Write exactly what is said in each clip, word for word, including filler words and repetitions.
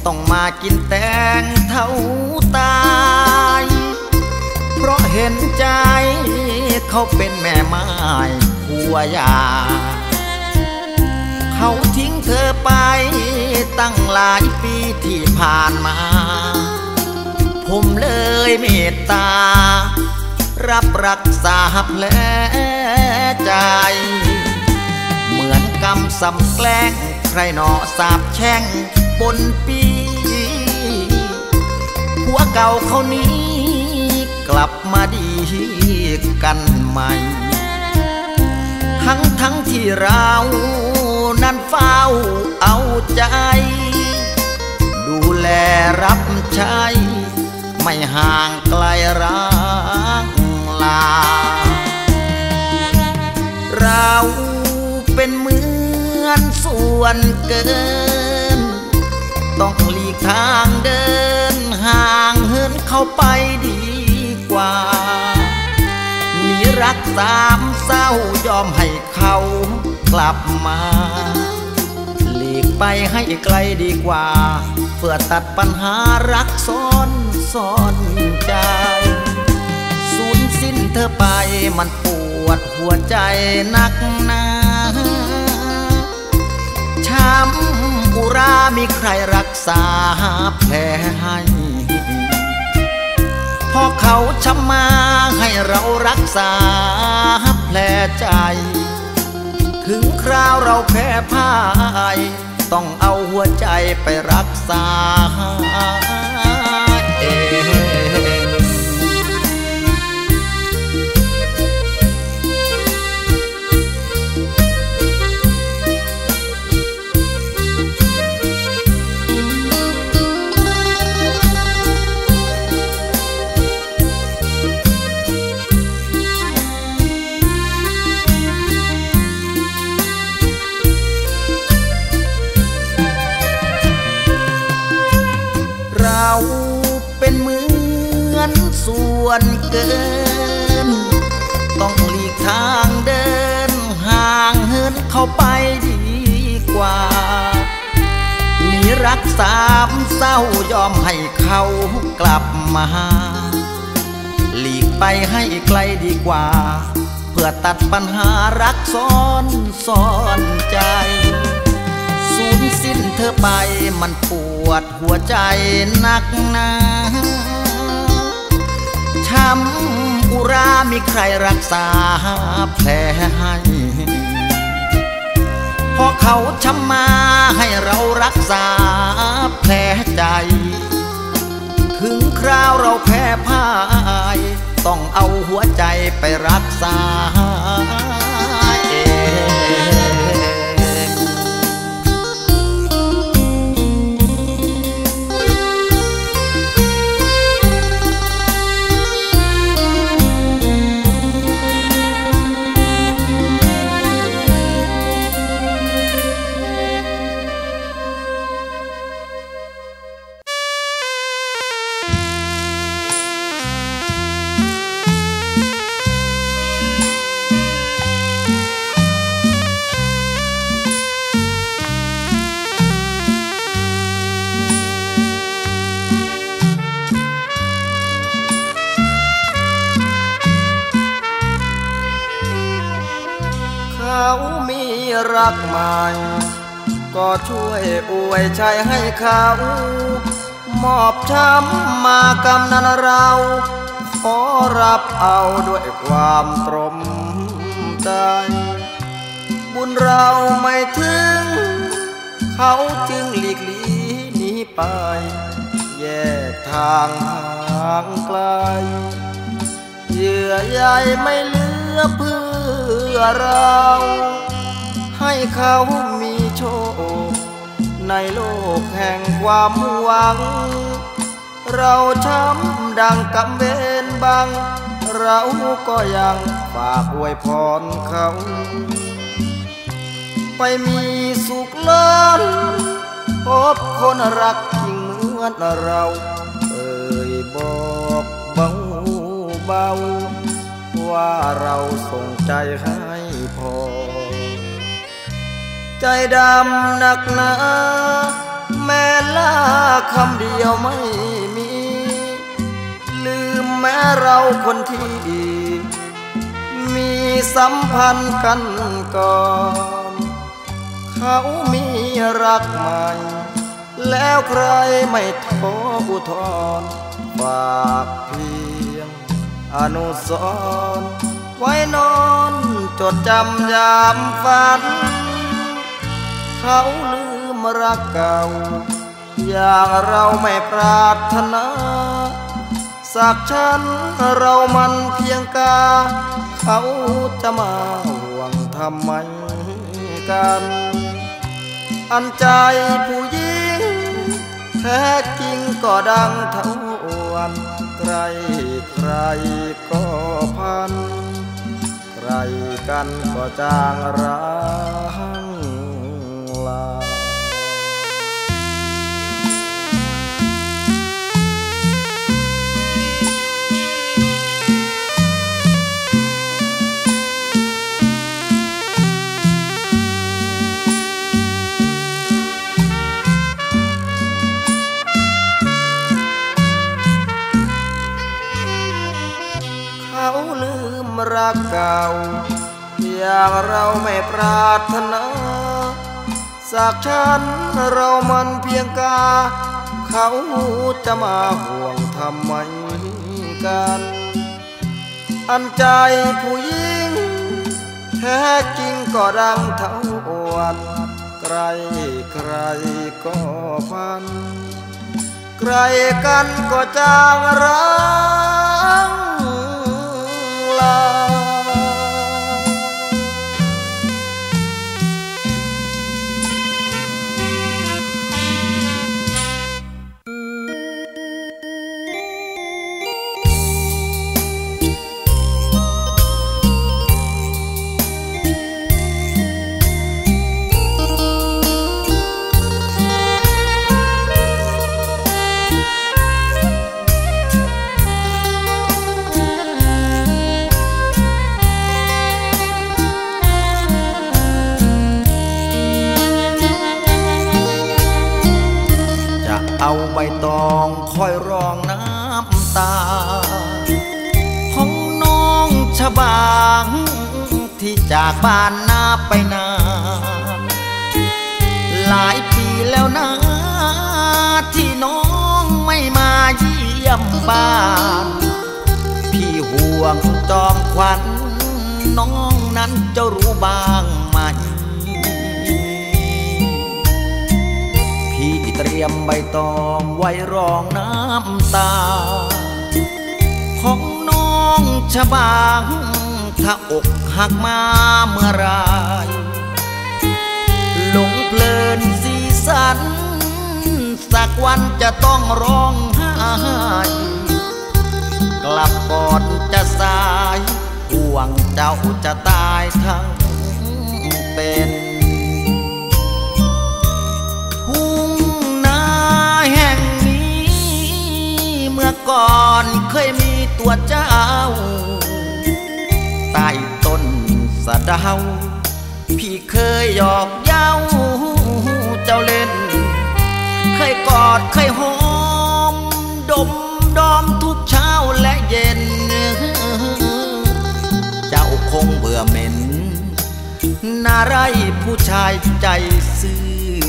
ต้องมากินแตงเท่าตายเพราะเห็นใจเขาเป็นแม่ไม้ผัวยาเขาทิ้งเธอไปตั้งหลายปีที่ผ่านมาผมเลยเมตตารับรักษาแผลใจเหมือนกรรมสำแกล้งใครหนอสาบแช่งบนปีผัวเก่าเขานี้กลับมาดีกันใหม่ทั้งทั้งที่เรานั้นเฝ้าเอาใจดูแลรับใช้ไม่ห่างไกลรักลาเราเป็นเหมือนส่วนเกินต้องหลีกทางเดินห่างเหินเข้าไปดีกว่าหนีรักสามเศร้ายอมให้เขากลับมาหลีกไปให้ไกลดีกว่าเพื่อตัดปัญหารักซ้อนซ้อนใจสูญสิ้นเธอไปมันปวดหัวใจนักหนาช้ำอุรามีใครรักษาแผลให้พอเขาช้ำมาให้เรารักษาแผลใจถึงคราวเราแพ้พ่ายต้องเอาหัวใจไปรักษาเองเราเป็นเหมือนส่วนเกินต้องหลีกทางเดินห่างเหินเข้าไปดีกว่าหนีรักสามเศร้ายอมให้เขากลับมาหลีกไปให้ไกลดีกว่าเพื่อตัดปัญหารักซ้อนซ้อนใจสูญสิ้นเธอไปมันปวดหัวใจนักหนาช้ำอุรามีใครรักษาแผลให้พอเขาช้ำมาให้เรารักษาแผลใจถึงคราวเราแพ้พ่ายต้องเอาหัวใจไปรักษาเองเขามีรักใหม่ก็ช่วยอวยชัยให้เขามอบช้ำมากำนันเราขอรับเอาด้วยความตรมใจบุญเราไม่ถึงเขาจึงหลีกลี่หนีไปแยกทางห่างไกลเยื่อใยไม่เหลือเพื่อเราให้เขามีโชคในโลกแห่งความหวังเราช้ำดังกำเวรบังเราก็ยังฝากอวยพรเขาไปมีสุขล้นพบคนรักยิ่งเหมือนเราเอ่ยบอกเบาเบาว่าเราส่งใจให้พอใจดำหนักหนาแม้ลาคำเดียวไม่มีลืมแม้เราคนที่มีสัมพันธ์กันก่อนเขามีรักใหม่แล้วใครไม่โทรอุทธรณ์ฝากเพียงอนุสรณ์ไว้นอนจดจำยามฝันเขาลืมรักเก่าอย่างเราไม่ปรารถนาสักฉันเรามันเพียงกาเขาจะมาห่วงทำไมกันอันใจผู้หญิงแท้จริงก็ดังเท่าวันใครใครก็พันใครกันก็จางร้างลาเขาลืมรักเก่าอย่างเราไม่ปรารถนาสักฉันเรามันเพียงกาเขาจะมาห่วงทำไมกันอันใจผู้หญิงแท้จริงก็ดังเท่าวันใครใครก็พันใครกันก็จางร้างลาเอาใบตองคอยรองน้ำตาของน้องชบางที่จากบ้านนาไปนานหลายปีแล้วนะที่น้องไม่มาเยี่ยมบ้านพี่ห่วงจอมขวัญน้องนั้นจะรู้บ้างไหมเตรียมใบตองไว้รองน้ำตาของน้องชบางถ้าอกหักมาเมื่อไรหลงเพลินสีสันสักวันจะต้องร้องไห้กลับก่อนจะสายห่วงเจ้าจะตายทั้งเป็นเมื่อก่อนเคยมีตัวเจ้าใต้ต้นสะเดาพี่เคยหยอกเย้าเจ้าเล่นเคยกอดเคยหอมดมดอมทุกเช้าและเย็นเจ้าคงเบื่อเหม็นน่าไรผู้ชายใจซื่อ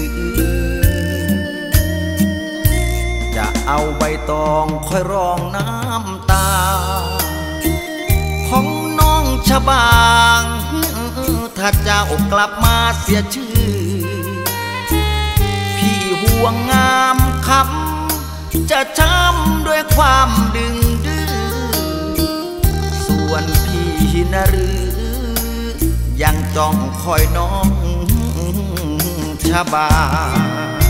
จะเอาใบตองคอยรองน้ำตาของน้องชบางถ้าเจ้ากลับมาเสียชื่อพี่ห่วงงามคำจะช้ำด้วยความดึงดื้อส่วนพี่นะหรือยังจ้องคอยน้องชบาง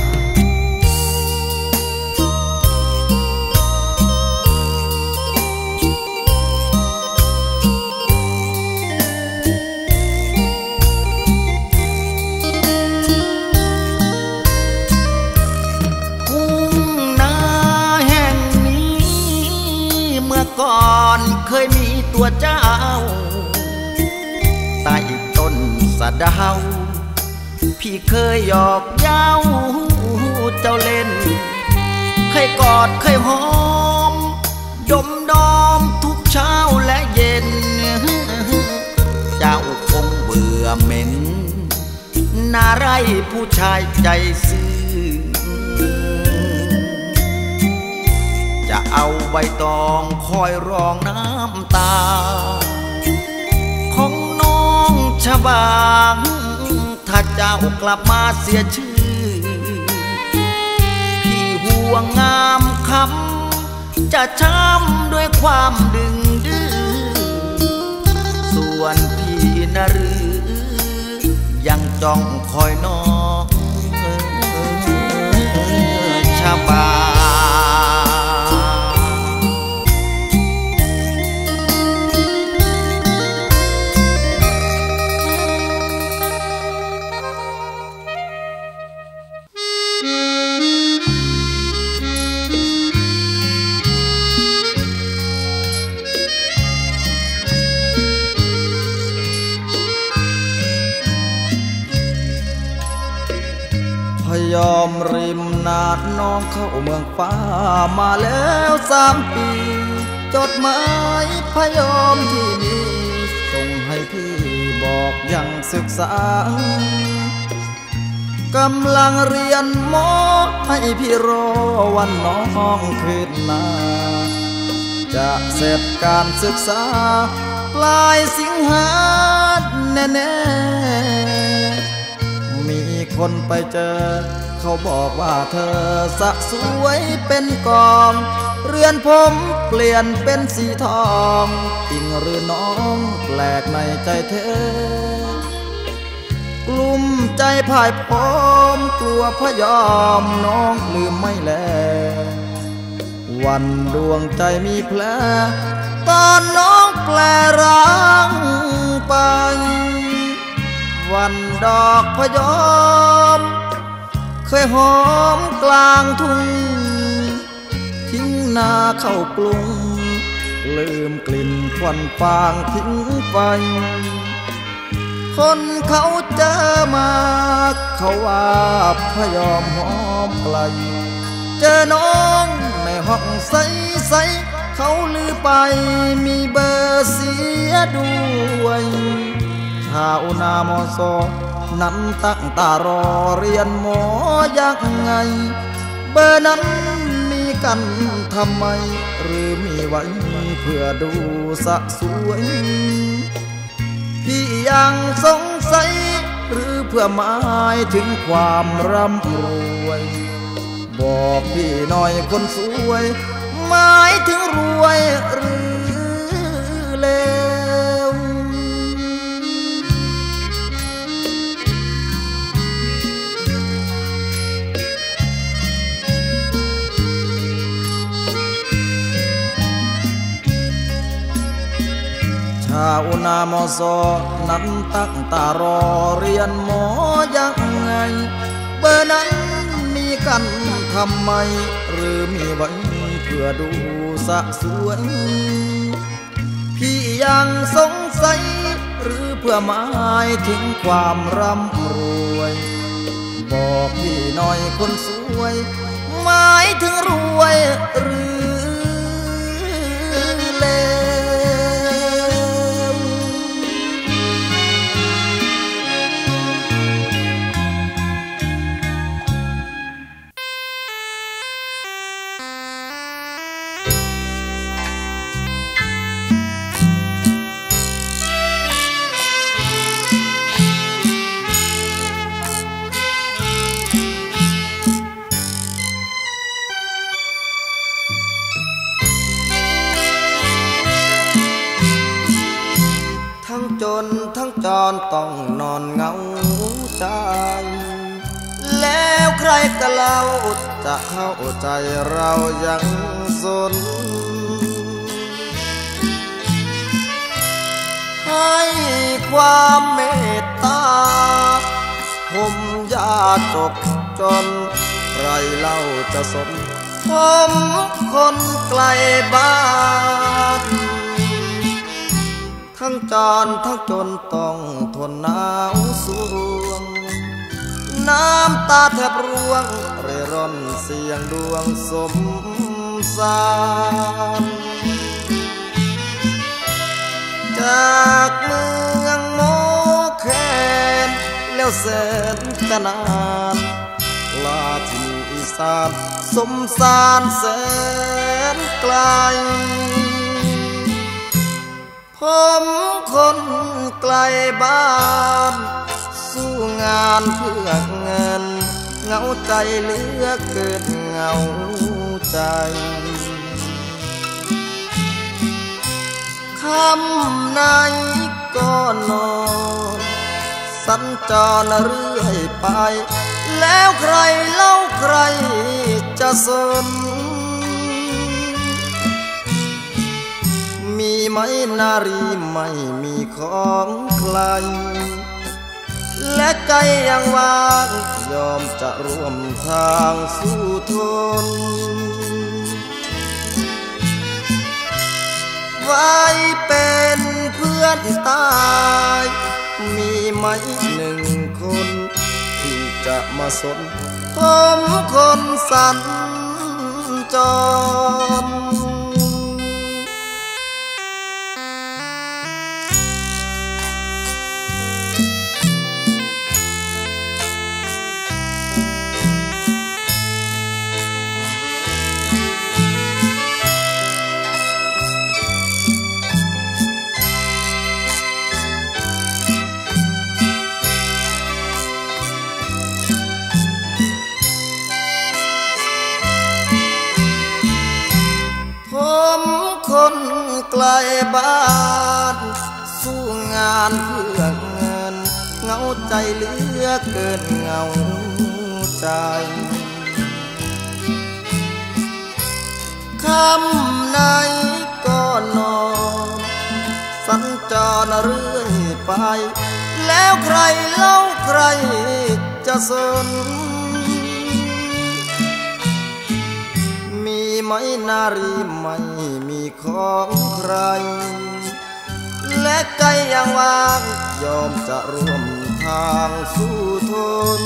ก่อนเคยมีตัวเจ้าใต้ต้นสะเดาพี่เคยหยอกเย้าเจ้าเล่นเคยกอดเคยหอมดมดอมทุกเช้าและเย็นเจ้าคงเบื่อเหม็นน่าไรผู้ชายใจซื่อจะเอาใบตองคอยรองน้ำตาของน้องชะบางถ้าเจ้ากลับมาเสียชื่อพี่ห่วงงามคำจะช้ำด้วยความดึงดื้อส่วนพี่นรือยังจ้องคอยน้องชะบาพยอมริมนาดน้องเข้าเมืองฟ้ามาแล้วสามปีจดหมายพยอมที่มีส่งให้พี่บอกยังศึกษากำลังเรียนหมอให้พี่รอวันน้องขึ้นมาจะเสร็จการศึกษาปลายสิงหาแน่ๆมีคนไปเจอเขาบอกว่าเธอสะสวยเป็นกองเรือนผมเปลี่ยนเป็นสีทองจริงหรือน้องแปลกในใจเธอกลุ่มใจพ่ายพร้อมกลัวพยอมน้องลืมไม่แลวันดวงใจมีแผลตอนน้องแปลร้างไปวันดอกพยอมเคยหอมกลางทุ่งทิ้งนาเข้ากรุงลืมกลิ่นควันฟางทิ้งไปคนเขาเจอมาเขาว่าพยอมหอมไกลเจอน้องในห้องใสๆเขาลือไปมีเบอร์เสียด้วยชาวนา มอ ซอนั้นตั้งตารอเรียนหมอยังไงเบอร์นั้นมีกันทำไมหรือมีไว้เพื่อดูสะสวยพี่ยังสงสัยหรือเพื่อหมายถึงความร่ำรวยบอกพี่หน่อยคนสวยหมายถึงรวยหรือเลวชาวนา มอ ซอนั้นตั้งตารอเรียนหมอยังไงเบอร์นั้นมีกันทำไมหรือมีไว้เพื่อดูสะสวยพี่ยังสงสัยหรือเพื่อหมายถึงความร่ำรวยบอกพี่หน่อยคนสวยหมายถึงรวยหรือเลวจนทั้งจรต้องนอนเหงาใจแล้วใครก็เล่าจะเข้าใจเรายังสนให้ความเมตตาผมยาจกจนใครเล่าจะสนผมคนไกลบ้านทั้งจรทั้งจนต้องทนหนาวสวงน้ำตาแทบร่วงเร่ร่อนเสียงดวงสมสารจากเมืองโมแคนแล้วแสนกนานลาที่อีสานสมสารแสนไกลผมคนไกลบ้านสู้งานเพื่อเงินเหงาใจเหลือเกินเหงาใจคำไหนก็นอนสัญจรเรื่อยไปแล้วใครเล่าใครจะสนมีไหมนารีไม่มีของใครและใจยังว่างยอมจะร่วมทางสู้ทนไว้เป็นเพื่อนตายมีไหมหนึ่งคนที่จะมาสนผมคนสัญจรคนไกลบ้านสู้งานเพื่อเงินเหงาใจเหลือเกินเหงาใจคำไหนก็นอนสัญจรเรื่อยไปแล้วใครเล่าใครจะสนมีไหมนารีไม่มีของใครและใจยังว่างยอมจะร่วมทางสู้ทน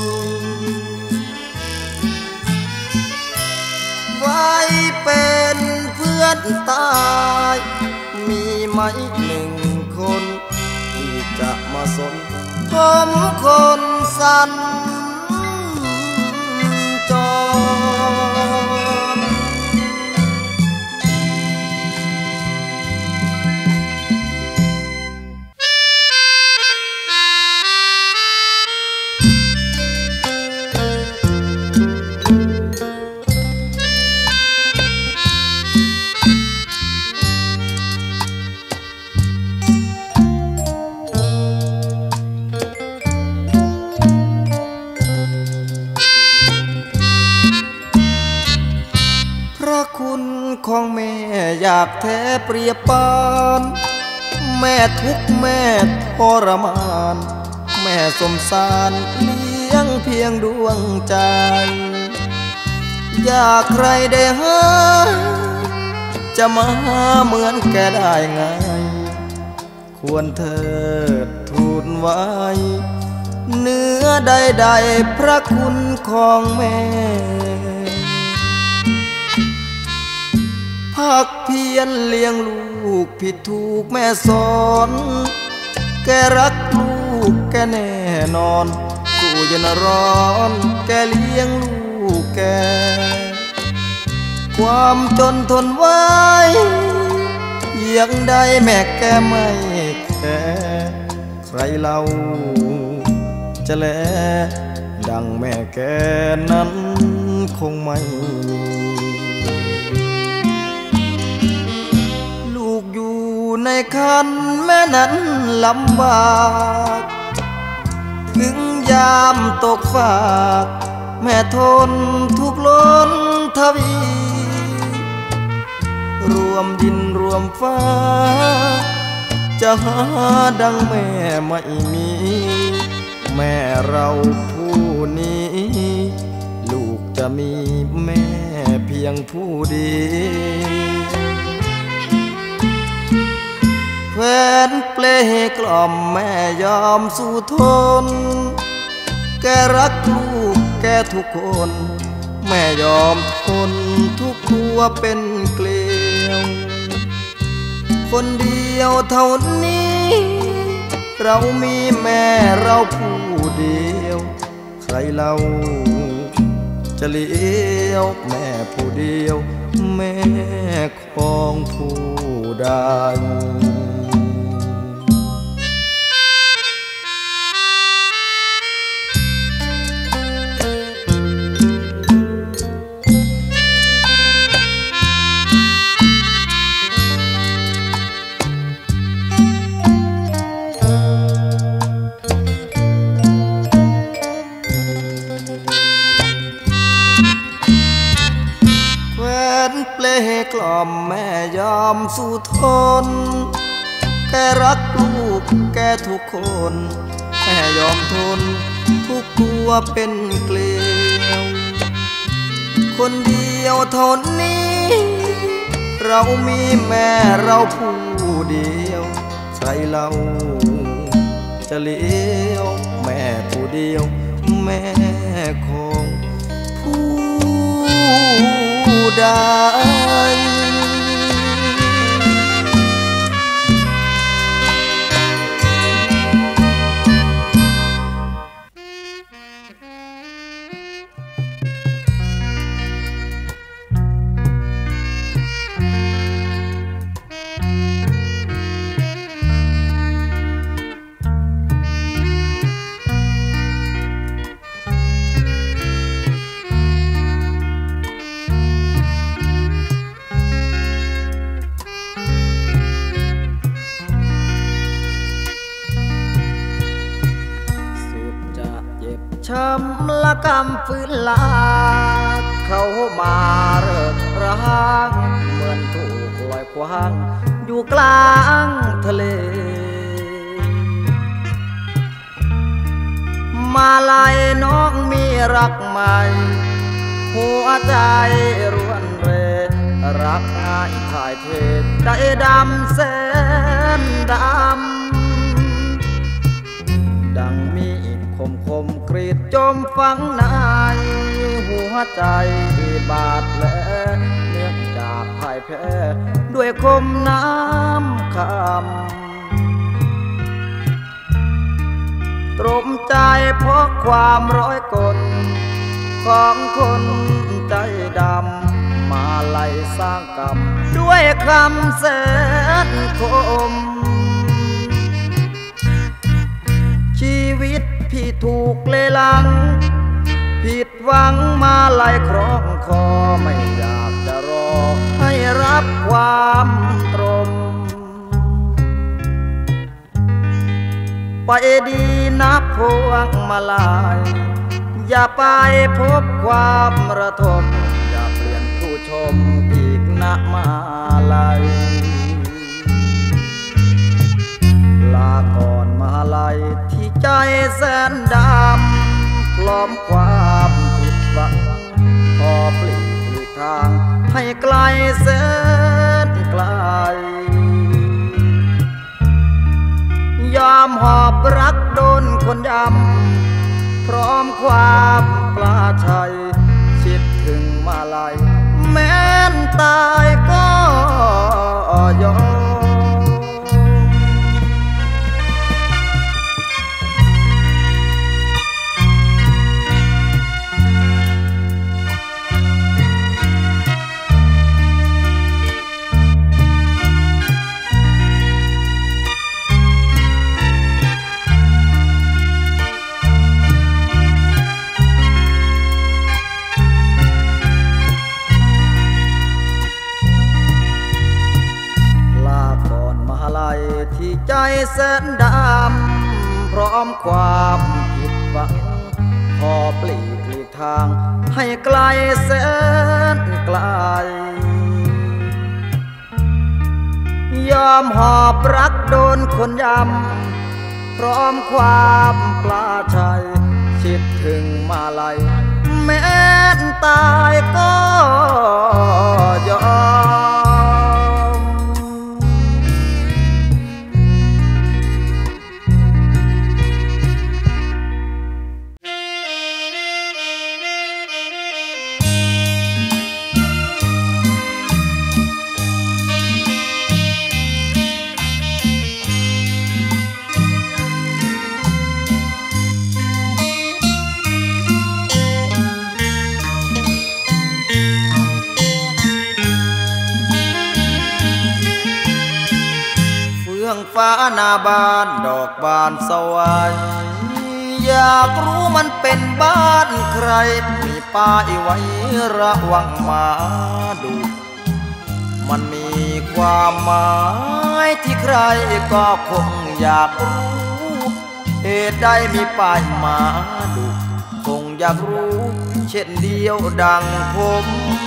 ไว้เป็นเพื่อนตายมีไหมหนึ่งคนที่จะมาสนผมคนสัญจร ของแม่อยากแท้เปรียบปานแม่ทุกแม่ทรมานแม่สมสารเลี้ยงเพียงดวงใจอยากใครได้หาจะมาเหมือนแกได้ไงควรเถิดทูลไว้เนื้อใดๆพระคุณของแม่พักเพียรเลี้ยงลูกผิดถูกแม่สอนแกรักลูกแกแน่นอนสู้เย็นร้อนแกเลี้ยงลูกแกความจนทนไว้ยังได้แม่แกไม่แคร์ใครเล่าจะแลดังแม่แกนั้นคงไม่ลูกอยู่ในคันแม่นั้นลำบากถึงยามตกฝากแม่ทนทุกข์ล้นทวีรวมดินรวมฟ้าจะหาดังแม่ไม่มีแม่เราผู้นี้ลูกจะมีแม่เพียงผู้เดียวแฟนเปลกล่อมแม่ยอมสู้ทนแกรักลูทุกคนแม่ยอมทนทุกครัวเป็นเกลียวคนเดียวเท่านี้เรามีแม่เราผู้เดียวใครเราจะเลี้ยวแม่ผู้เดียวแม่ของผู้ใดกล่อมแม่ยอมสู้ทนแกรักลูกแกทุกคนแม่ยอมทนทุกตัวเป็นเกลียวคนเดียวเท่านี้เรามีแม่เราผู้เดียวใครเราจะเลี้ยวแม่ผู้เดียวแม่ของผู้ใดช้ำละกำฝืนลาเขามาเริกร้างเหมือนถูกลอยคว้างอยู่กลางทะเลมาลายน้องมีรักใหม่หัวใจรวนเรรักง่ายถ่ายเทใจดำแสนดำดังมีคมคมกรีดจมฝังในหัวใจบาดแผลเนื่องจากพ่ายแพ้ด้วยคมน้ำคำตรมใจเพราะความร้อยกลของคนใจดำมาไล่สร้างกรรมด้วยคำแสนคมชีวิตพี่ถูกเลลังผิดหวังมาไล่คล้องคอไม่อยากจะรอให้รับความตรงไปดีนับพวงมาลายอย่าไปพบความระทมอย่าเปลี่ยนผู้ชมอีกนะมาลายลาก่อนมาลายที่ใจแสนดำพร้อมความผิดหวังขอปลีกหลีกทางให้ไกลแสนไกลยอมหอบรักโดนคนยำพร้อมความปลาชัยคิดถึงมาลายแม้นตายก็ยอมที่ใจแสนดำพร้อมความผิดหวังขอปลีกหลีกทางให้ไกลแสนไกลยอมหอบรักโดนคนยำพร้อมความปลาชัยคิดถึงมาลัยแม้นตายก็ยอมเหน้าบ้านดอกบานสวรรค์อยากรู้มันเป็นบ้านใครมีป้ายไว้ระวังหมาดุมันมีความหมายที่ใครก็คงอยากรู้เหตุใดมีป้ายหมาดุคงอยากรู้เช่นเดียวดังผม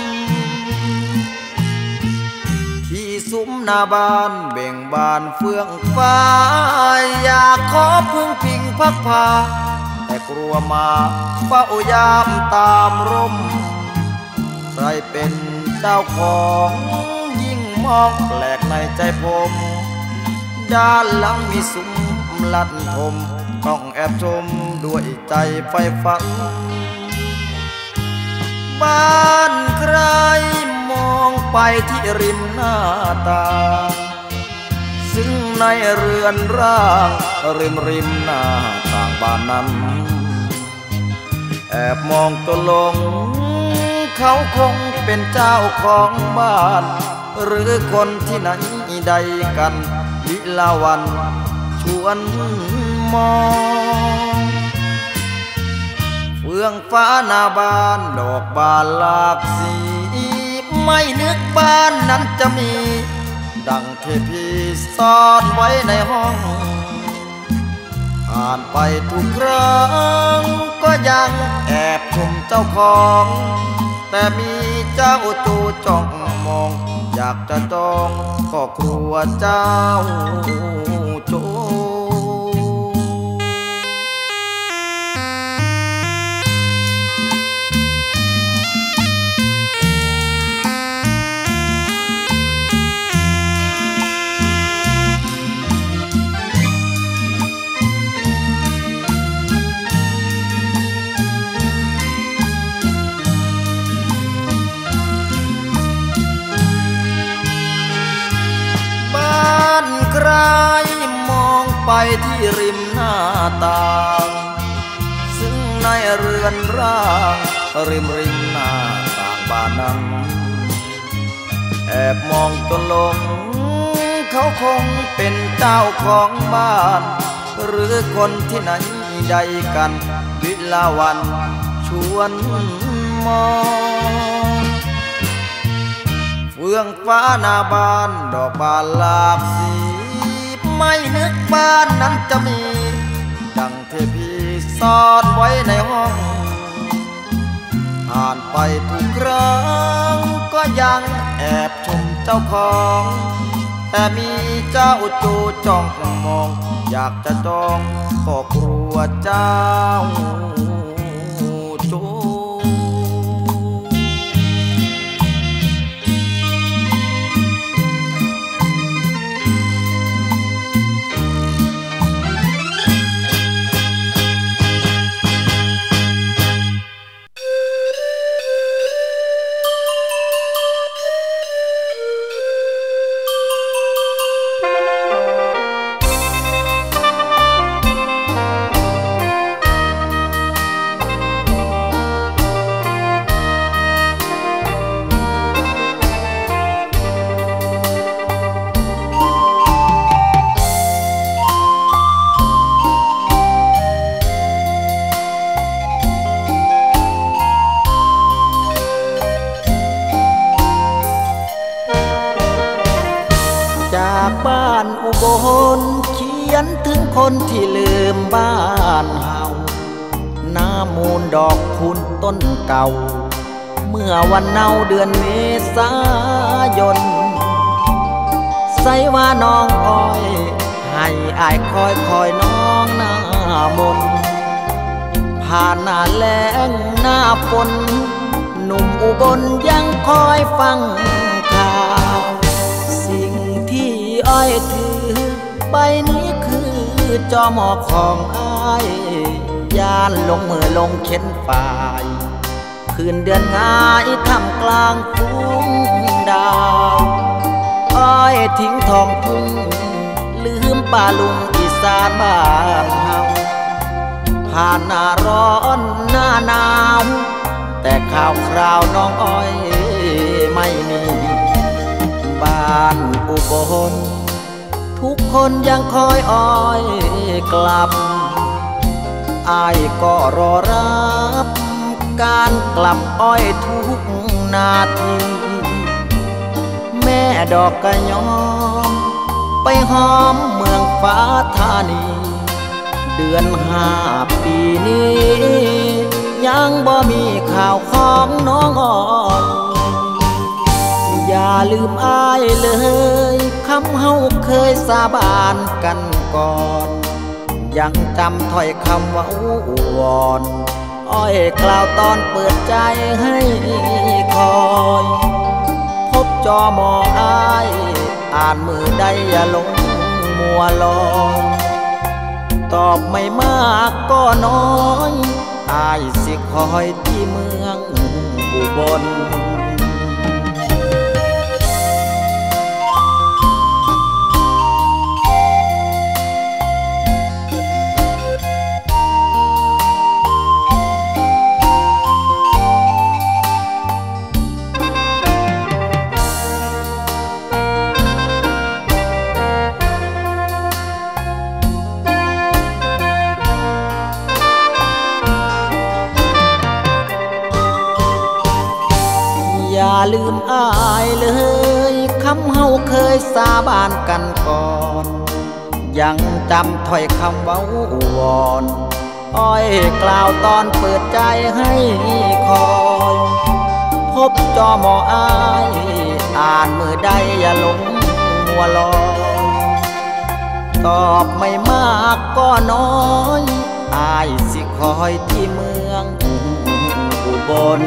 ที่ซุ้มหน้าบ้านเบ่งบานเฟื่องฟ้าอยากขอพึ่งพิงพักพาแต่กลัวมาเฝ้ายามตามร่มใครเป็นเจ้าของยิ่งมองแปลกในใจผมด้านหลังมีซุ้มลัดทมต้องแอบชมด้วยใจไฟฝันบ้านใครมองไปที่ริมหน้าต่างซึ่งในเรือนร่างริมริมหน้าต่างบ้านนั้นแอบมองตัวลงเขาคงเป็นเจ้าของบ้านหรือคนที่ไหนใดกันวิลาวันชวนมองเฟื่องฟ้าหน้าบ้านดอกบานหลากสีไม่นึกบ้านนั้นจะมีดังเทพีซ่อนไว้ในห้องผ่านไปทุกครั้งก็ยังแอบชมเจ้าของแต่มีเจ้าจูจ้องมองอยากจะจองก็กลัวเจ้าโจใครมองไปที่ริมหน้าต่างซึ่งในเรือนร่างริมริมหน้าต่างบ้านนั้นแอบมองจนหลงเขาคงเป็นเจ้าของบ้านหรือคนที่ไหนใดกันวิลาวันชวนมองเฟื่องฟ้าหน้าบ้านดอกบานหลากสีไม่นึกบ้านนั้นจะมีดังเทพีซ่อนไว้ในห้องผ่านไปทุกครั้งก็ยังแอบชมเจ้าของแต่มีเจ้าจูจ้องมองอยากจะจองก็กลัวเจ้าจู นเขียนถึงคนที่ลืมบ้านเฮาหน้ามูลดอกพุนต้นเก่าเมื่อวันเนาเดือนเมษายนใส่ว่าน้องอ้อยให้อายคอยคอยน้องหน้ามนผ่านหน้าแล้งหน้าฝนหนุ่มอุบลยังคอยฟังข่าวสิ่งที่อ้อยถือใบนี้คือจอหมอของอ้ายยานลงมือลงเข็นฝ่ายคืนเดือนง่ายทำกลางฟุ้งดาวอ้อยทิ้งทองทุ่งลืมป่าลุงอีสานบ้านเฮาผ่านหน้าร้อนหน้าหนาวแต่ข่าวคราวน้องอ้อยไม่มีบ้านอุบลทุทุกคนยังคอยอ้อยกลับอ้ายก็รอรับการกลับอ้อยทุกนาทีแม่ดอกกระยอมไปหอมเมืองฟ้าธานีเดือนห้าปีนี้ยังบ่มีข่าวของน้องอ้อยอย่าลืมอ้ายเลยคำเฮาเคยสาบานกันก่อนยังจำถ้อยคำว่าอู้วอนอ้อยกล่าวตอนเปิดใจให้คอยพบจอมออ้ายอ่านมือใดอย่าหลงมัวลอยตอบไม่มากก็น้อยอ้ายสิคอยที่เมืองอุบลอย่าลืมอ้ายเลยคำเฮาเคยสาบานกันก่อนยังจำถ้อยคำเว้าวอนอ้อยกล่าวตอนเปิดใจให้คอยพบจอมออ้ายอ่านมือใดอย่าหลงมัวลอยตอบไม่มากก็น้อยอ้ายสิคอยที่เมืองอุบล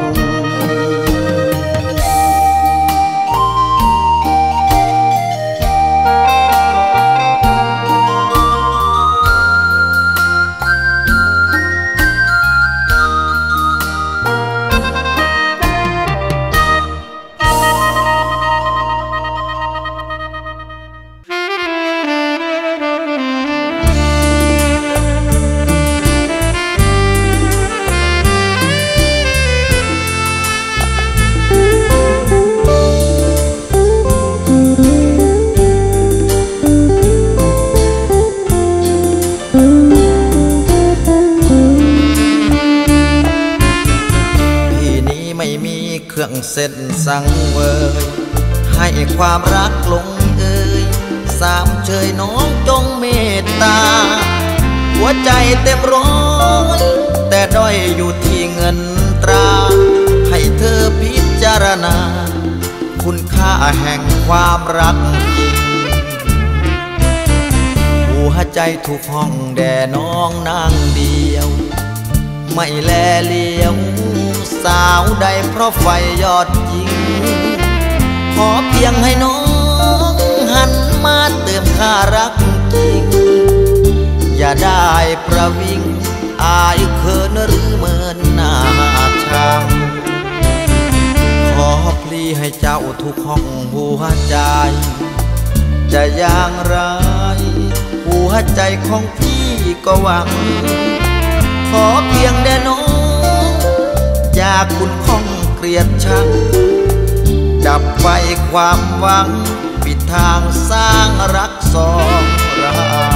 เส้นสังเวยให้ความรักลงเอ่ยสามเชยน้องจงเมตตาหัวใจเต็มร้อยแต่ด้อยอยู่ที่เงินตราให้เธอพิจารณาคุณค่าแห่งความรักจริงหัวใจถูกห้องแด่น้องนางเดียวไม่แลเลี้ยวสาวใดเพราะไฟยอดยิงขอเพียงให้น้องหันมาเติมค่ารักจริงอย่าได้ประวิงอายเขินหรือเมินหน้าชังขอพลีให้เจ้าทุกห้องหัวใจจะอย่างไรหัวใจของพี่ก็หวังขอเพียงแด่น้องอย่าคุณข้องเกลียดชังดับไฟความหวังปิดทางสร้างรักสองเรา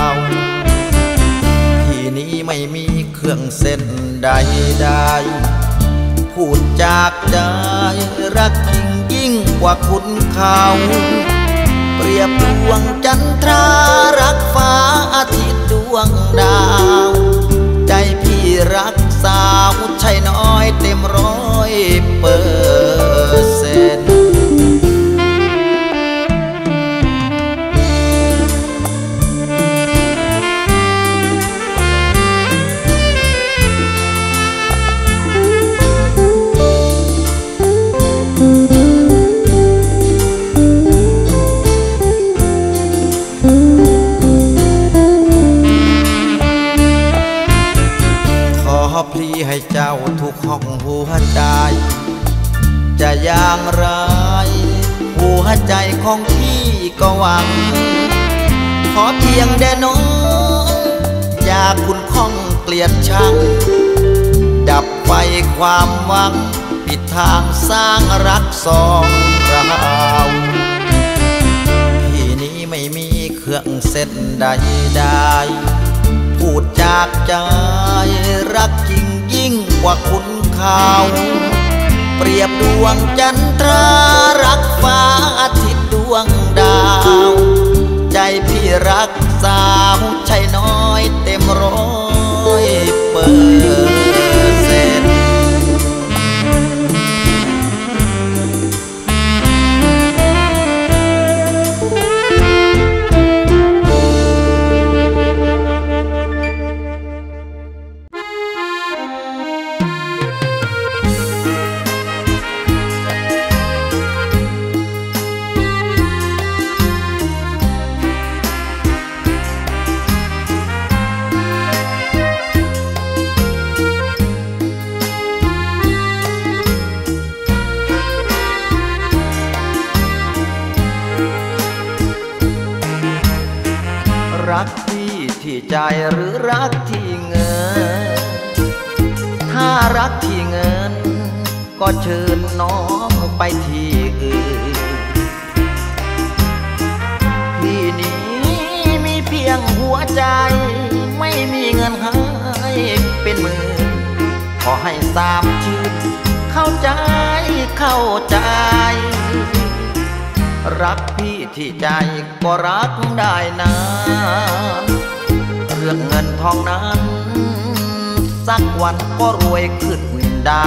ที่นี้ไม่มีเครื่องเส้นใดใดพูดจากใจรักยิ่งยิ่งกว่าคุณเขาเปรียบดวงจันทรารักฟ้าอาทิตย์ดวงดาวใจพี่รักสาวใช่น้อยเต็มร้อยเปอร์เซ็นต์พลีให้เจ้าทุกห้องหัวใจจะอย่างไรหัวใจของพี่ก็หวังขอเพียงแด่น้องอย่าคุณข้องเกลียดชังดับไฟความหวังปิดทางสร้างรักสองเราที่นี้ไม่มีเคเครื่องเส้นใดใดพูดจากใจรักจริงยิ่งกว่าคุณข่าวเปรียบดวงจันทรารักฟ้าอาทิตย์ดวงดาวใจพี่รักสาวใช่น้อยเต็มร้อยเปอร์เซ็นต์รักพี่ที่ใจหรือรักที่เงินถ้ารักที่เงินก็เชิญน้องไปที่อื่นพี่นี้มีเพียงหัวใจไม่มีเงินให้เป็นหมื่นขอให้สามชื่นเข้าใจเข้าใจรักพี่ที่ใจก็รักได้นานเรื่องเงินทองนั้นสักวันก็รวยขึ้นได้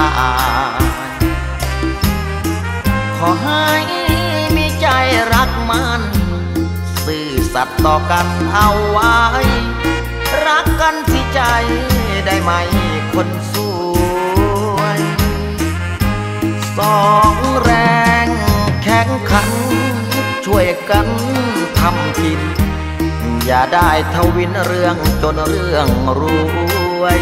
ขอให้มีใจรักมันซื่อสัตย์ต่อกันเอาไว้รักกันที่ใจได้ไหมคนสวยสองแรงแข่งขันช่วยกันทำกินอย่าได้ทวินเรื่องจนเรื่องรวย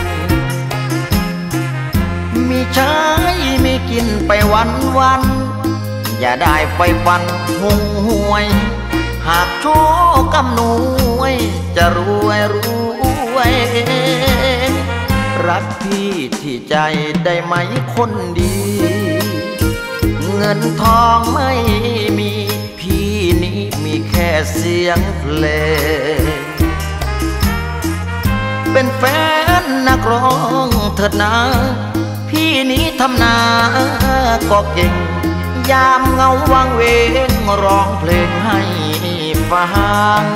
มีใช้มีกินไปวันวันอย่าได้ไฟฟันหงหวยหากโชคกำนวยจะรวยรวยรักพี่ที่ใจได้ไหมคนดีเงินทองไม่มีพี่นี้มีแค่เสียงเพลงเป็นแฟนนักร้องเถิดนะพี่นี้ทำนาก็เก่งยามเงาวังเวงร้องเพลงให้ฟัง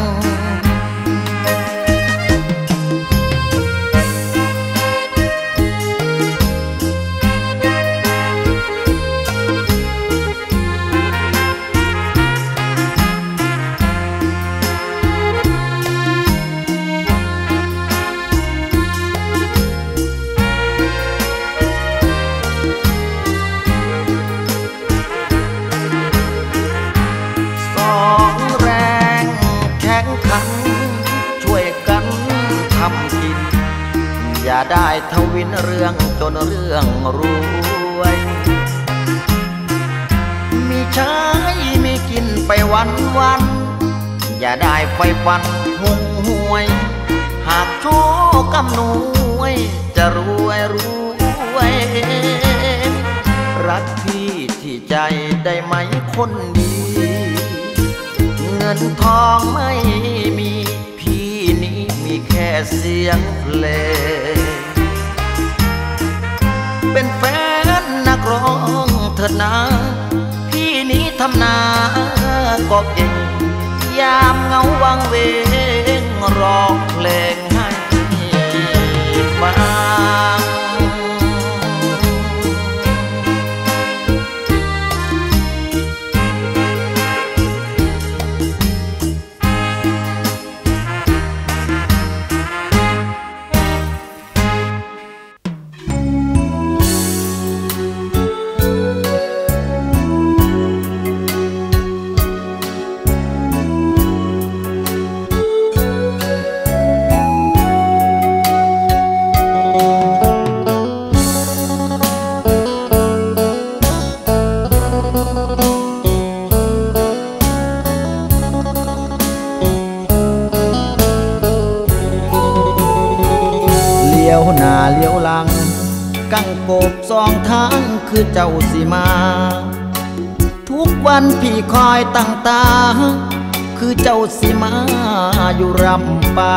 อย่าได้ทวินเรื่องจนเรื่องรวยมีใช้มีกินไปวันวันอย่าได้ไฟฟันหงหวยหากโชคกำนวยจะรวยรวยรักพี่ที่ใจได้ไหมคนดีเงินทองไม่มีพี่นี้มีแค่เสียงเพลงเป็นแฟนนักร้องเถิดนะพี่นี้ทำนาก็เก่งยามเงาวังเวงร้องเพลงให้ฟัง กังโกบสองทางคือเจ้าสิมาทุกวันพี่คอยตั้งตาคือเจ้าสิมาอยู่รำไป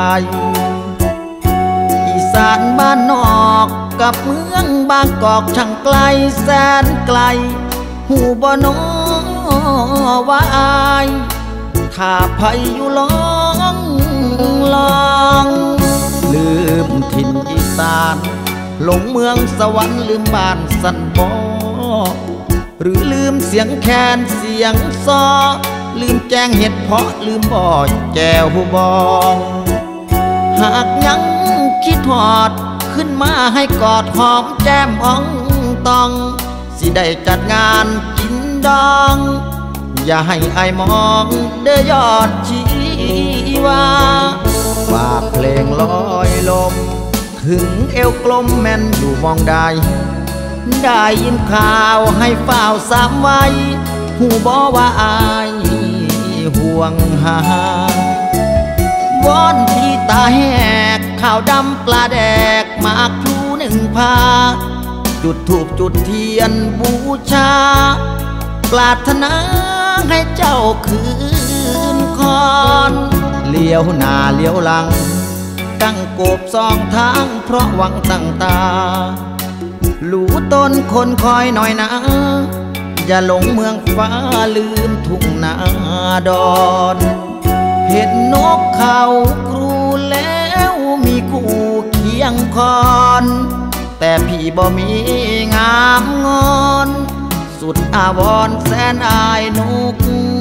อีสานบ้านนอกกับเมืองบางกอกช่างไกลแสนไกลหูบ่นอว่าอายถ้าไผอยู่ลองลองลืมถิ่นอีสานหลงเมืองสวรรค์ลืมบ้านสันบ่หรือลืมเสียงแคนเสียงซอลืมแจงเห็ดเพาะลืมบ่อแจวหูบองหากยังคิดหอดขึ้นมาให้กอดหอมแก้มอ่องตองสิได้จัดงานกินดองอย่าให้อายมองเด้อยอดชีวาฝากเพลงลอยลมถึงเอวกลมแม่นอยู่มองใดได้ยินข่าวให้เฝ้าสามไว้หูบ่ว่าอายห่วงหาวอนพี่ตาแหกข้าวดำปลาแดกหมากพลูหนึ่งพาจุดธูปจุดเทียนบูชาปรารถนาให้เจ้าคืนคอนเลี้ยวหน้าเลี้ยวหลังตั้งโกบสองทางเพราะหวังตั้งตาหลูต้นคนคอยหน่อยนะอย่าหลงเมืองฟ้าลืมทุ่งนาดอนเห็นนกเขาครูแล้วมีคู่เคียงคอนแต่พี่บ่มีงามงอนสุดอาวรแสนอายนก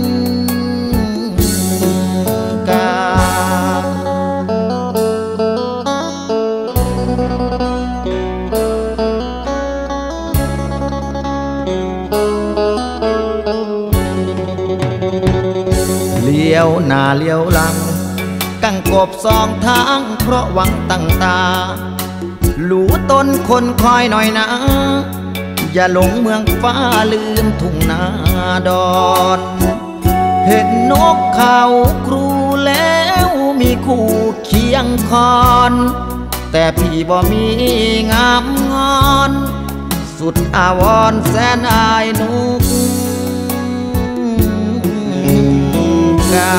กาเลี้ยวหน้าเลี้ยวหลังกั้งกบสองทางเพราะหวังตั้งตาหลูต้นคนคอยหน่อยนะอย่าหลงเมืองฟ้าลืมทุ่งนาดอนเห็นนกเขาครูแล้วมีคู่เคียงคอนแต่พี่บ่มีงามงอนสุดอาวรแสนอายนกกา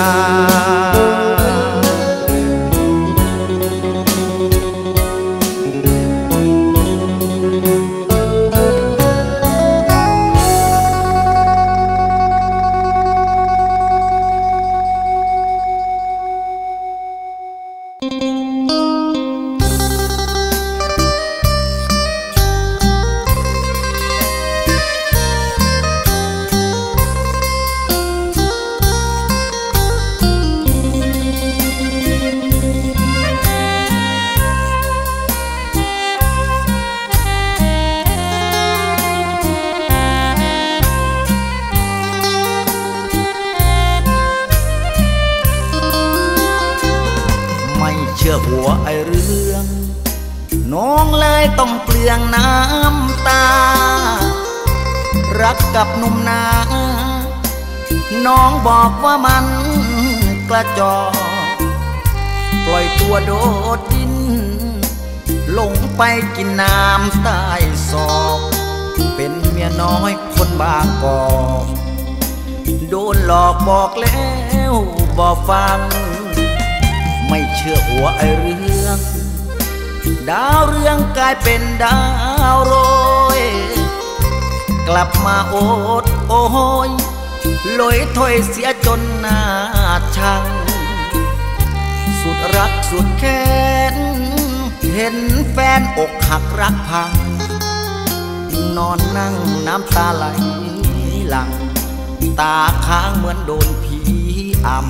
หัวไอเรื่องน้องเลยต้องเปลืองน้ำตารักกับหนุ่มนาน้องบอกว่ามันกระจอกปล่อยตัวโดดดินลงไปกินน้ำใต้ศอกเป็นเมียน้อยคนบางกอกโดนหลอกบอกแล้วบอกฟังไม่เชื่อหัวไอเรื่องดาวเรืองกลายเป็นดาวโรยกลับมาโอดโอยลอยถ้อยเสียจนหน้าชังสุดรักสุดแค้นเห็นแฟนอกหักรักพังนอนนั่งน้ำตาไหลหลังตาค้างเหมือนโดนผีอำ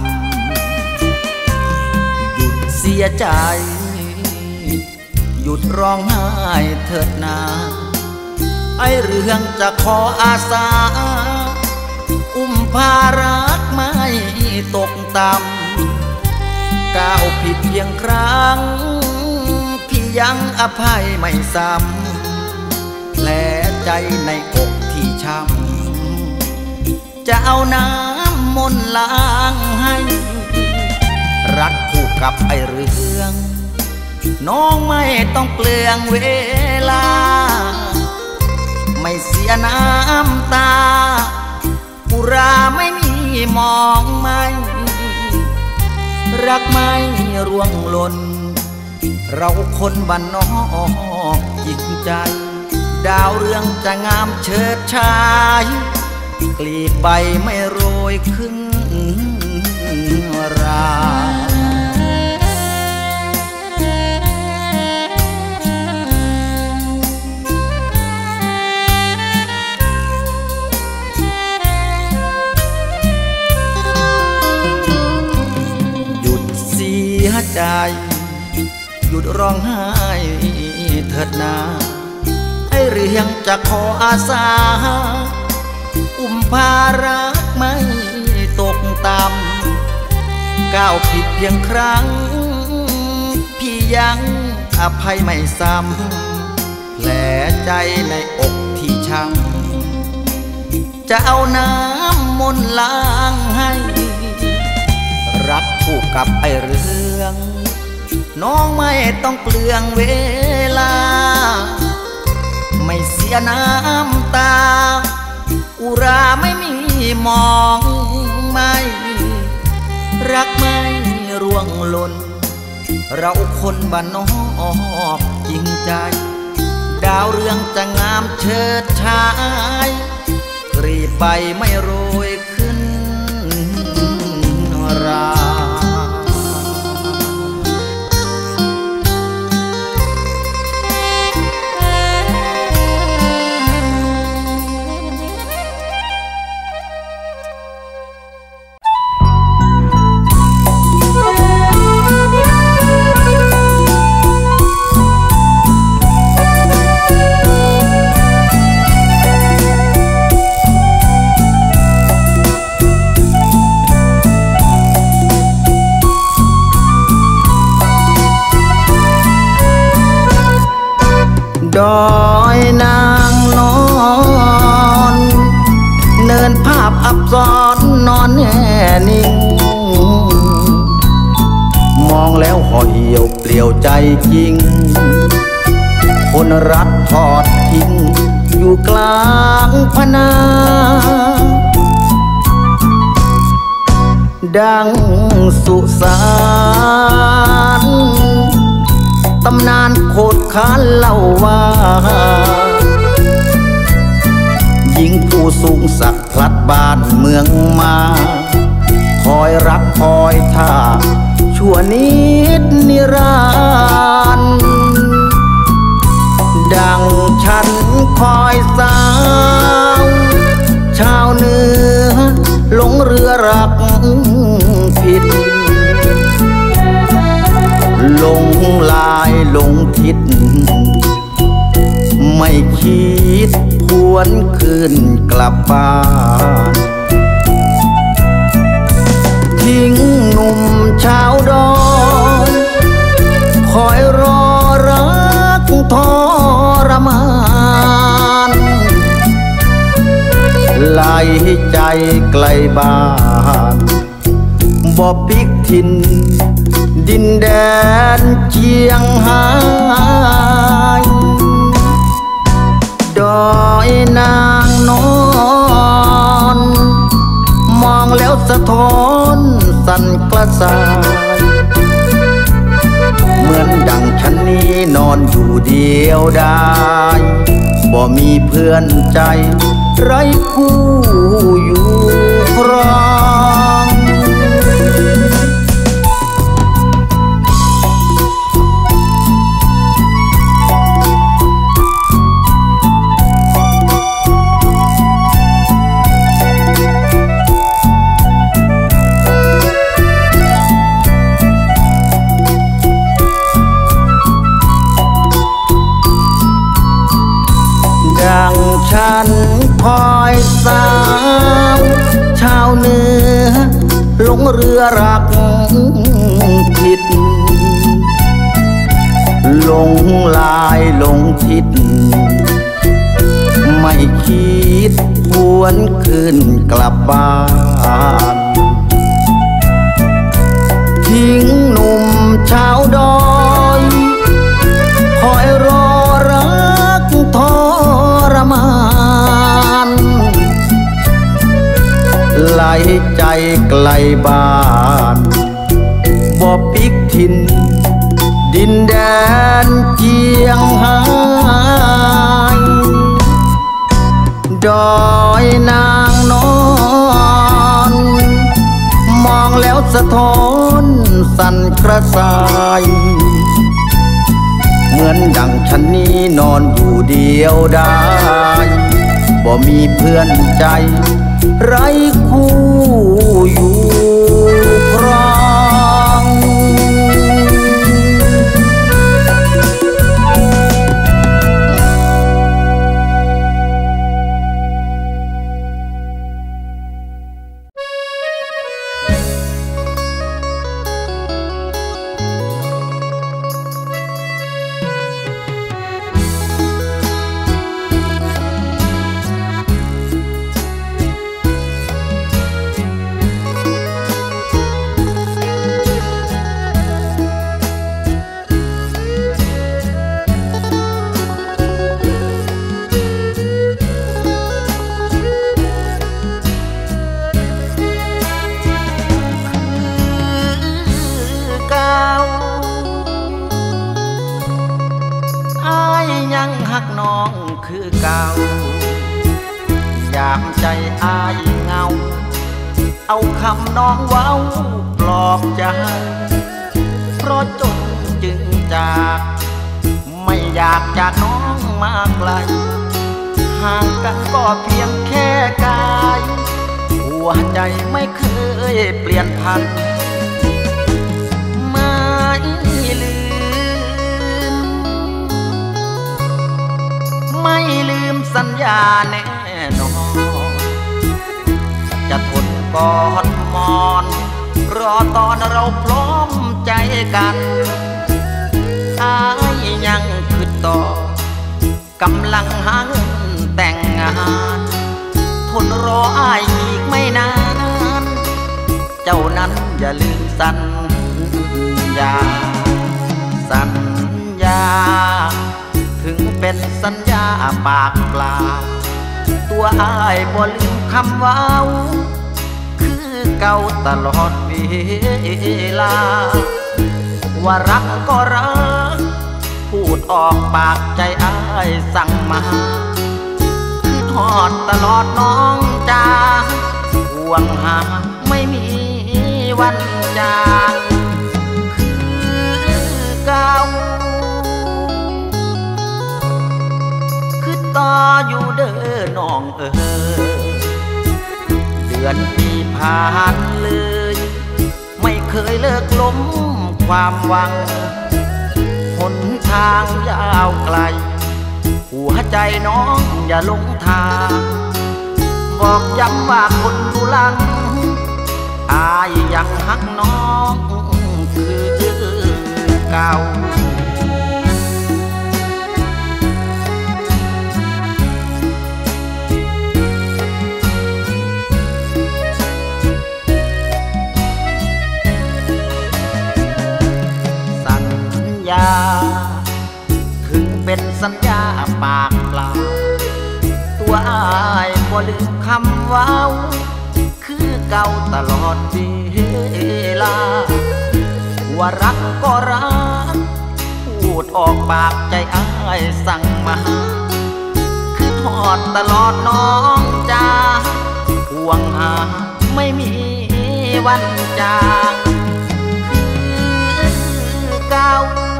เสียใจหยุดร้องไห้เถิดนาไอเรื่องจะขออาสาอุ้มพารักไม่ตกต่ำก้าวผิดเพียงครั้งพี่ยังอภัยไม่ซ้ำแผลใจในอกที่ช้ำจะเอาน้ำมนต์ล้างให้รักคู่กับไอเรื่องน้องไม่ต้องเปลืองเวลาไม่เสียน้ำตาอุราไม่มีมองไม่รักไม่ร่วงหล่นเราคนบ้านนอกจริงใจดาวเรืองจะงามเฉิดฉายกลีบใบไม่โรยขึ้นราหยุดเสียใจหยุดร้องไห้เถิดนาให้เรียงจะขออาสาอุ้มพารักไม่ตกต่ำก้าวผิดเพียงครั้งพี่ยังอภัยไม่ซ้ำแผลใจในอกที่ช้ำจะเอาน้ำมนต์ล้างให้รักคู่กับไอเรื่องน้องไม่ต้องเปลืองเวลาไม่เสียน้ำตาอุราไม่มีมองไม่รักไม่ร่วงหล่นเราคนบ้านนอกจริงใจดาวเรืองจะงามเฉิดฉายกรีบใบไม่โรยขึ้นราดอยนางนอนเนินภาพอับซ้อนนอนแน่นิ่งมองแล้วห่อเหี่ยวเปลี่ยวใจจริงคนรักทอดทิ้งอยู่กลางพนาดังสุสานตำนานโคตรคานเล่าว่าหญิงผู้สูงสักพลัดบ้านเมืองมาคอยรักคอยท่าชั่วนิดนิรันดร์ดังฉันคอยสาวชาวเหนือหลงเรือรักผิดหลงลายหลงทิศไม่คิดพวนคืนกลับบ้านทิ้งหนุ่มชาวดอยคอยรอรักทรมานไหลใจไกลบ้านบ่พลิกถิ่นดินแดนเชียงหายดอยนางนอนมองแล้วสะท้อนสั่นกระส่ายเหมือนดังฉันนี้นอนอยู่เดียวดายบ่มีเพื่อนใจไร้คู่อยู่ครองดังฉันคอยสาวชาวเหนือหลงเรือรักผิดหลงลายหลงทิศไม่คิดพวนคืนกลับบ้านทิ้งหนุ่มชาวดอยคอยรอรักทรมานไหลใจไกลบ้านบพลิกถิ่นดินแดนเจียงไฮ้ดอยนางนอนมองแล้วสะท้อนสั่นกระส่ายเหมือนดังฉันนี้นอนอยู่เดียวดายบ่มีเพื่อนใจไร้คู่อยู่ครองคือเก่ายามใจอายเงาเอาคำน้องเว้าปลอบใจเพราะจนจึงจากไม่อยากจากน้องมาไกลห่างกันก็เพียงแค่กายหัวใจไม่เคยเปลี่ยนพันไม่ลืมไม่ลืมสัญญาแน่นอนจะทนกอดมอนรอตอนเราพร้อมใจกันอายยังคิดต่อกำลังหาเงินแต่งงานทนรออายอีกไม่นานเจ้านั้นอย่าลืมสัญญาสัญญาถึงเป็นสัญญาปากเปล่าตัวอายบ่ลืมคำว้าวคือเก่าตลอดเวลาว่ารักก็รักพูดออกปากใจอายสั่งมาคือทอดตลอดน้องจ้าห่วงหาไม่มีวันจางคือเก่าคือต่ออยู่เด้อน้องเออเดือนปีผ่านเลยไม่เคยเลิกล้มความหวังหนทางยาวไกลหัวใจน้องอย่าลงทางบอกย้ำว่าคนอยู่หลังอายยังหักน้องคือเก่าสัญญาถึงเป็นสัญญาปากเปล่าตัวอายบ่ลืมคำว้าวคือเก่าตลอดเวลาว่ารักก็รักพูดออกปากใจอายสั่งมาคือทอดตลอดน้องจ้าห่วงหาไม่มีวันจางคือเก่า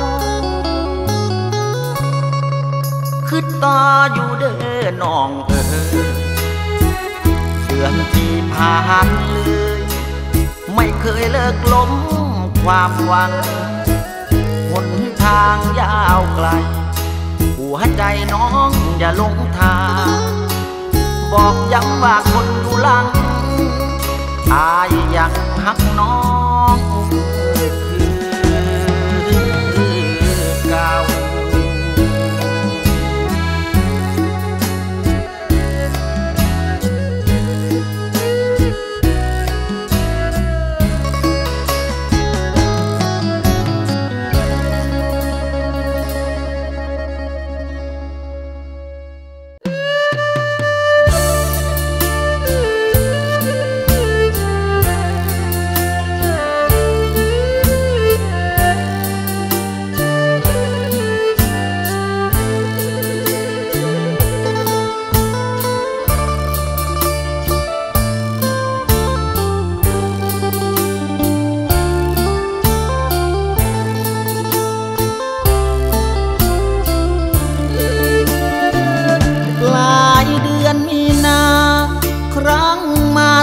คือต่ออยู่เด้อน้องเออเดือนที่ผ่านเลยไม่เคยเลิกล้มความหวังหนทางยาวไกลหัวใจน้องอย่าลงทางบอกย้ำว่าคนอยู่หลังอายยังหักน้องคือเก่า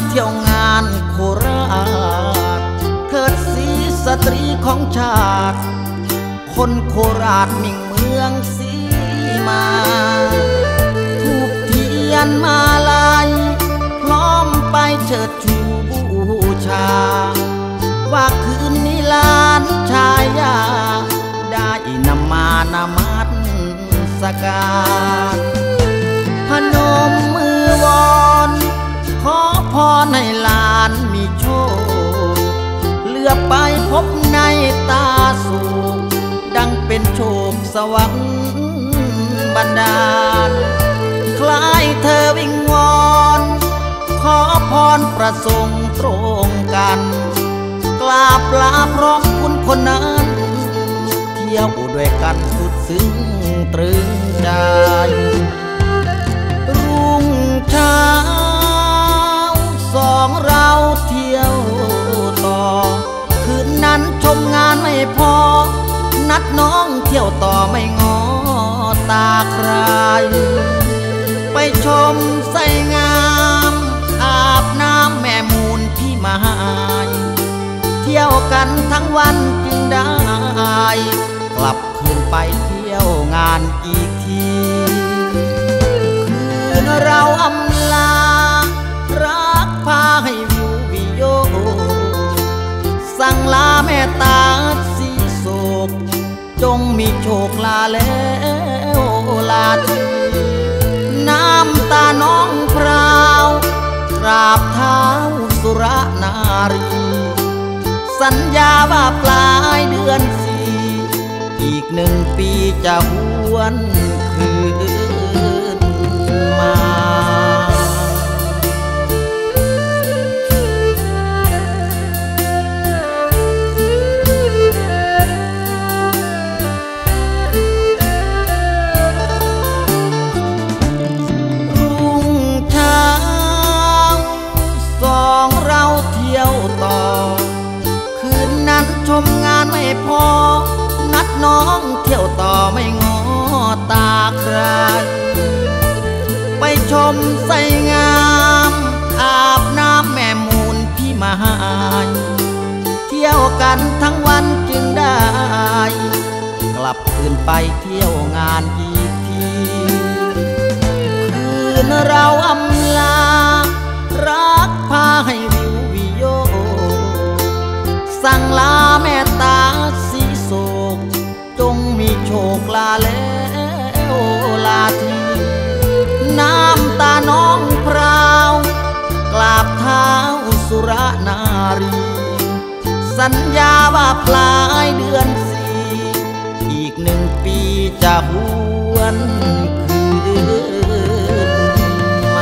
เที่ยวงานโคราชเถิดสีสตรีของชาติคนโคราชมิ่งเมืองสีมาถูกเทียนมาลายพร้อมไปเชิดชูบูชาว่าคืนนี้ลานชายาได้นำมานามัสการพนมมือวอนขอพรให้หลานมีโชคเลือกไปพบในตาสูงดังเป็นโชคสวรรค์บันดาลคล้ายเธอวิงวอนขอพรประสงค์ตรงกันกราบลาพร้อมคุณคนนั้นเที่ยวด้วยกันสุดซึ้งตรึงใจรุ่งเช้าสองเราเที่ยวต่อคืนนั้นชมงานไม่พอนัดน้องเที่ยวต่อไม่งอตาใครไปชมไสงามอาบน้ำแม่มูลที่มายเที่ยวกันทั้งวันจึงได้กลับคืนไปเที่ยวงานอีกทีคืนเราอำลารักพาให้วิววิโยสั่งลาแม่ตาสีโศกจงมีโชคลาแล้วลาทีน้ำตาน้องพราวกราบเท้าสุรนารีสัญญาว่าปลายเดือนสี่อีกหนึ่งปีจะหวนคืนมารุ่งเช้าสองเราเที่ยวต่อคืนนั้นชมงานไม่พอนัดน้องเที่ยวต่อไม่งอตาใครไปชมไสงามอาบน้ำแม่มูลพี่มายเที่ยวกันทั้งวันจึงได้กลับคืนไปเที่ยวงานอีกทีคืนเราอำลารักพาให้วิววิโยสั่งลาแม่ตาสีโศกจงมีโชคลาแล้วลาทีน้ำตาน้องพราวกราบเท้าสุรนารีสัญญาว่าปลายเดือนสี่อีกหนึ่งปีจะหวนคืนมา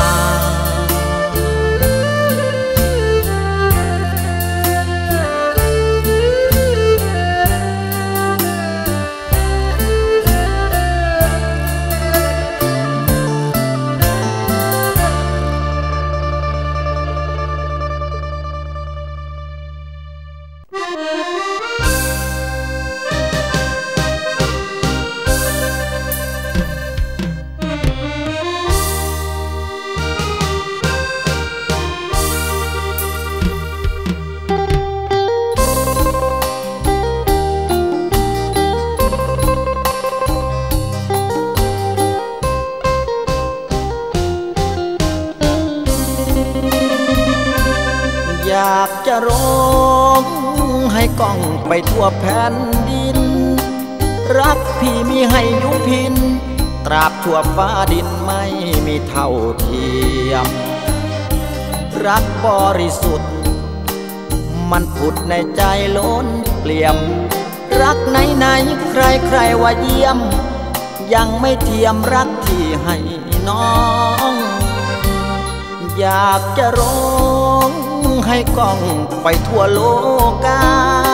ากจะร้องให้ก้องไปทั่วแผ่นดินรักพี่มีให้ยุพินตราบทั่วฟ้าดินไม่มีเท่าเทียมรักบริสุทธิ์มันผุดในใจล้นเปลี่ยมรักไหนไหนใครใครว่าเยี่ยมยังไม่เทียมรักที่ให้น้องอยากจะร้องให้ก้องไปทั่วโลกา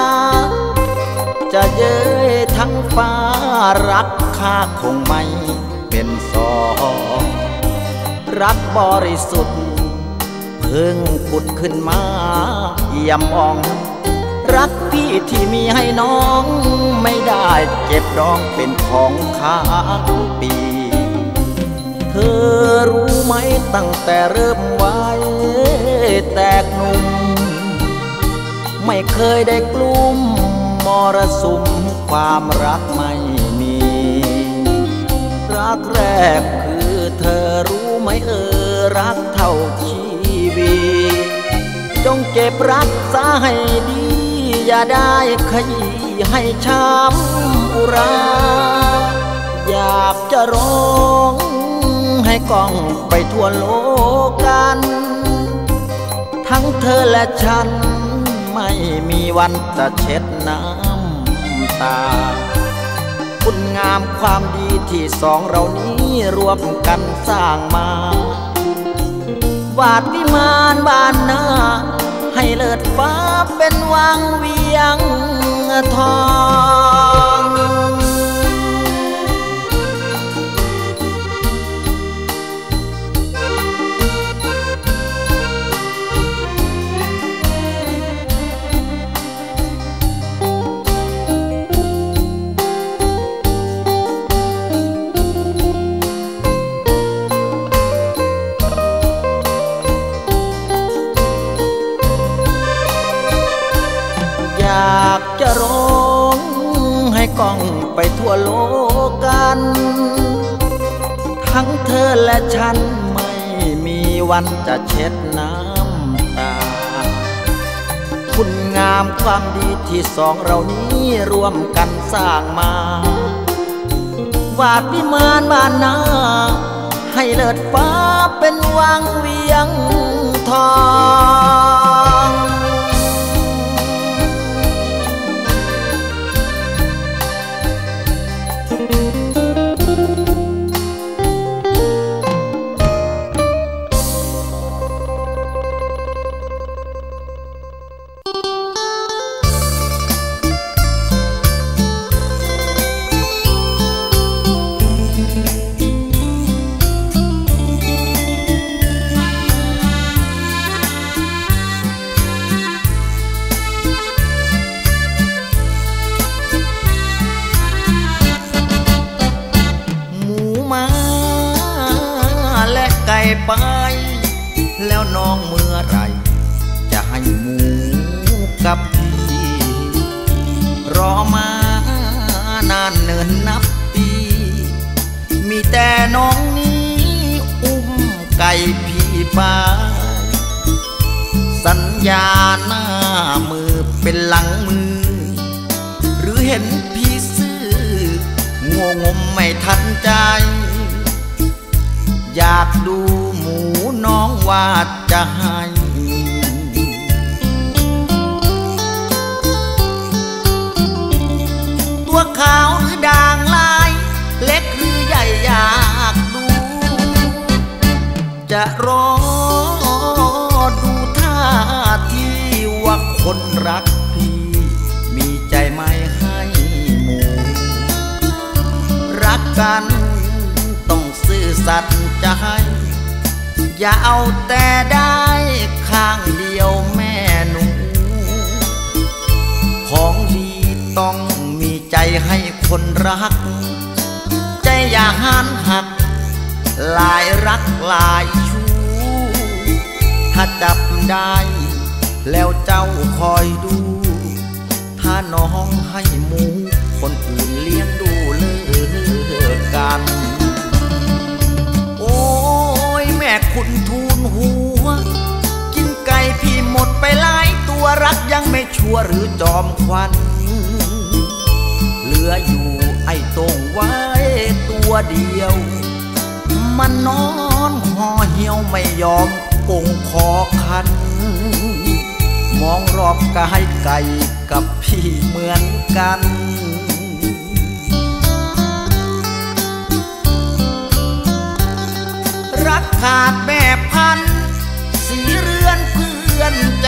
จะเย้ยทั้งฟ้ารักข้าคงไม่เป็นสองรักบริสุทธิ์เพิ่งผุดขึ้นมาเยี่ยมอ่องรักพี่ที่มีให้น้องไม่ได้เก็บดองเป็นของค้างปีเธอรู้ไหมตั้งแต่เริ่มไว้แตกหนุ่มไม่เคยได้กลุ่มมรสุมความรักไม่มีรักแรกคือเธอรู้ไหมเออรักเท่าชีวิตจงเก็บรักษาให้ดีอย่าได้ขยี้ให้ช้ำอุราอยากจะร้องให้ก้องไปทั่วโลกกันทั้งเธอและฉันไม่มีวันจะเช็ดน้ำตาคุณงามความดีที่สองเรานี้รวมกันสร้างมาวาดวิมานบานหน้าให้เลิศฟ้าเป็นวังเวียงทองอยากจะร้องให้ก้องไปทั่วโลกกันทั้งเธอและฉันไม่มีวันจะเช็ดน้ำตาคุณงามความดีที่สองเรานี้รวมกันสร้างมาวาดวิมานบานหน้าให้เลิศฟ้าเป็นวังเวียงทองไปแล้วน้องเมื่อไรจะให้หมูกับพี่รอมานานเนินนับปีมีแต่น้องนี้อุ้มไก่พี่ไปสัญญาหน้ามือเป็นหลังมือหรือเห็นพี่ซื่องงมไม่ทันใจอยากดูหมูน้องว่าจะให้ตัวขาวหรือด่างลายเล็กหรือใหญ่อยากดูจะรอดูท่าที่ว่าคนรักพี่มีใจไม่ให้หมูรักกันซื่อสัตย์ใจอย่าเอาแต่ได้ข้างเดียวแม่หนูของดีต้องมีใจให้คนรักใจอย่าหันหักหลายรักหลายชู้ถ้าจับได้แล้วเจ้าคอยดูถ้าน้องให้หมูคนอื่นเลี้ยงดูเลิกกันโอ้ยแม่คุณทูลหัวกินไก่พี่หมดไปหลายตัวรักยังไม่ชัวร์หรือจอมควันเหลืออยู่ไอ้ตรงไว้ตัวเดียวมันนอนห่อเหี่ยวไม่ยอมกงคอคันมองรอบกายไก่กับพี่เหมือนกันรักขาดแม่พันสีเรือนเพื่อนใจ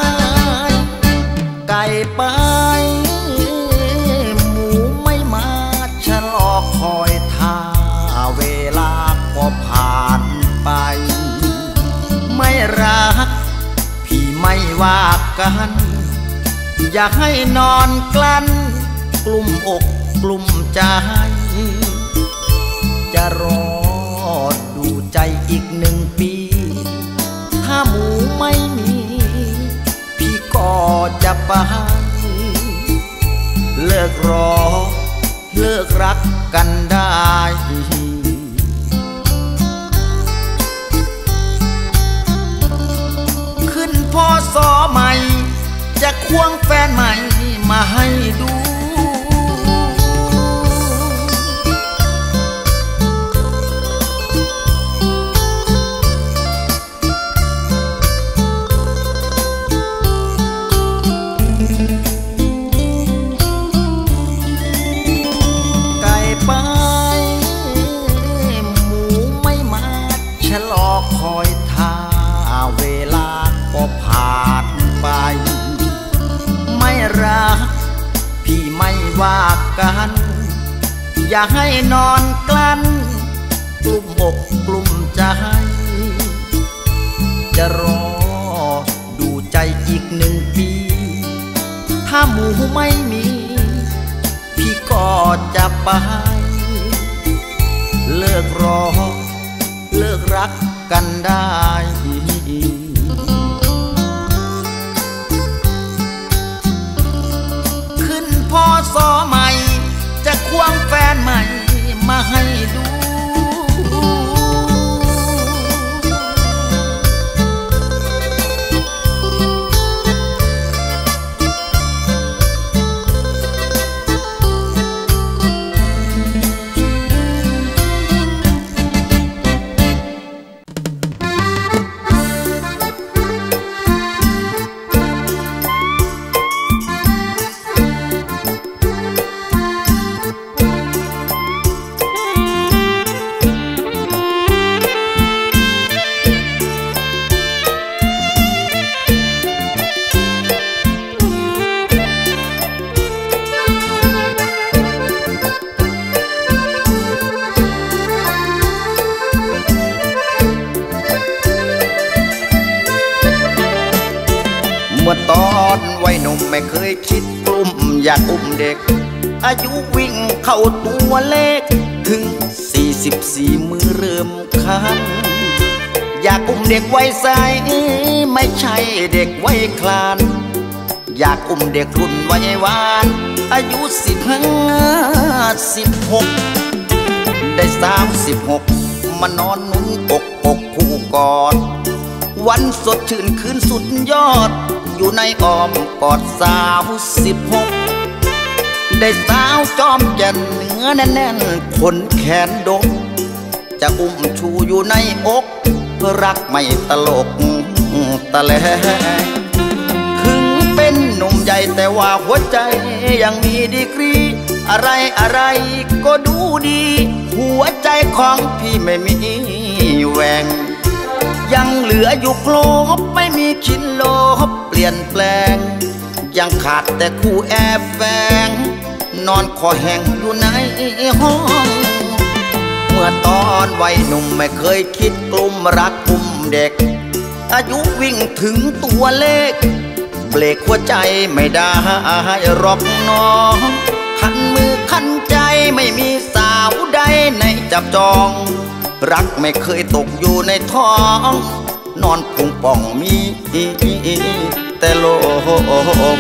ไก่ไปหมูไม่มาชะลอคอยท่าเวลาก็ผ่านไปไม่รักพี่ไม่ว่ากันอยากให้นอนกลั้นกลุ่มอกกลุ่มใจจะรอดูใจอีกหนึ่งปีถ้าหมูไม่มีไปเลิกรอเลิกรักกันได้ขึ้นพอสอใหม่จะควงแฟนใหม่มาให้ดูคอยท่าเวลาก็ผ่านไปไม่รักพี่ไม่ว่ากันอย่าให้นอนกลั้นกลุ่มอกกลุ่มใจจะรอดูใจอีกหนึ่งปีถ้าหมู่ไม่มีพี่ก็จะไปเลิกรอเลิกรักกันได้ขึ้นพอสอใหม่จะควงแฟนใหม่มาให้ดูเมื่อตอนวัยหนุ่มไม่เคยคิดกลุ่มอยากอุ้มเด็กอายุวิ่งเข้าตัวเลขถึงสี่สิบสี่มือเริ่มคันอยากอุ้มเด็กวัยใสไม่ใช่เด็กวัยคลานอยากอุ้มเด็กรุ่นวัยวานอายุสิบห้าสิบหกได้สามสิบหกมานอนนุ่นอกอกคู่กอดวันสดชื่นคืนสุดยอดอยู่ในอ้อมกอดสาวสิบหกได้สาวจอมแก่นเนื้อแน่นๆขนแขนดกจะอุ้มชูอยู่ในอกรักไม่ตลกตะแลถึงเป็นหนุ่มใหญ่แต่ว่าหัวใจยังมีดีกรีอะไรอะไรก็ดูดีหัวใจของพี่ไม่มีแหว่งยังเหลืออยู่ครบไม่มีคิดลบเปลี่ยนแปลงยังขาดแต่คู่แอบแฝงนอนคอแห้งอยู่ในห้องเมื่อตอนวัยหนุ่มไม่เคยคิดกลุ่มรักกลุ่มเด็กอายุวิ่งถึงตัวเลขเบรกหัวใจไม่ได้รอกน้องคันมือคันใจไม่มีสาวใดในจับจองรักไม่เคยตกอยู่ในท้องนอนพุงป่องมีแต่ลม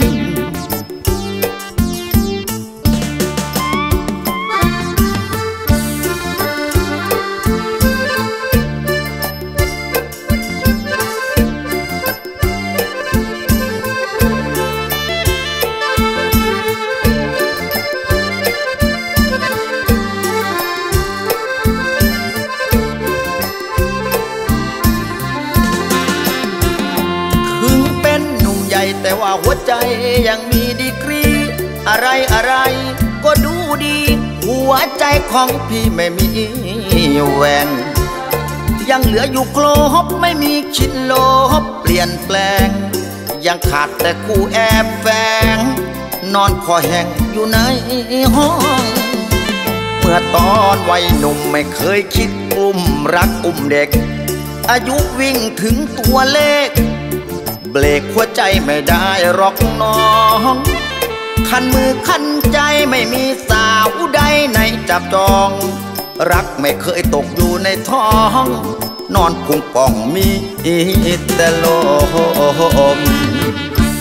แต่ว่าหัวใจยังมีดีกรีอะไรอะไรก็ดูดีหัวใจของพี่ไม่มีแหว่งยังเหลืออยู่ครบไม่มีคิดลบเปลี่ยนแปลงยังขาดแต่คู่แอบแฝงนอนคอแห้งอยู่ในห้องเมื่อตอนวัยหนุ่มไม่เคยคิดกลุ่มรักอุ้มเด็กอายุวิ่งถึงตัวเลขเบรกหัวใจไม่ได้รอกน้องคันมือคันใจไม่มีสาวใดในจับจองรักไม่เคยตกอยู่ในท้องนอนพุงป่องมีแต่ลม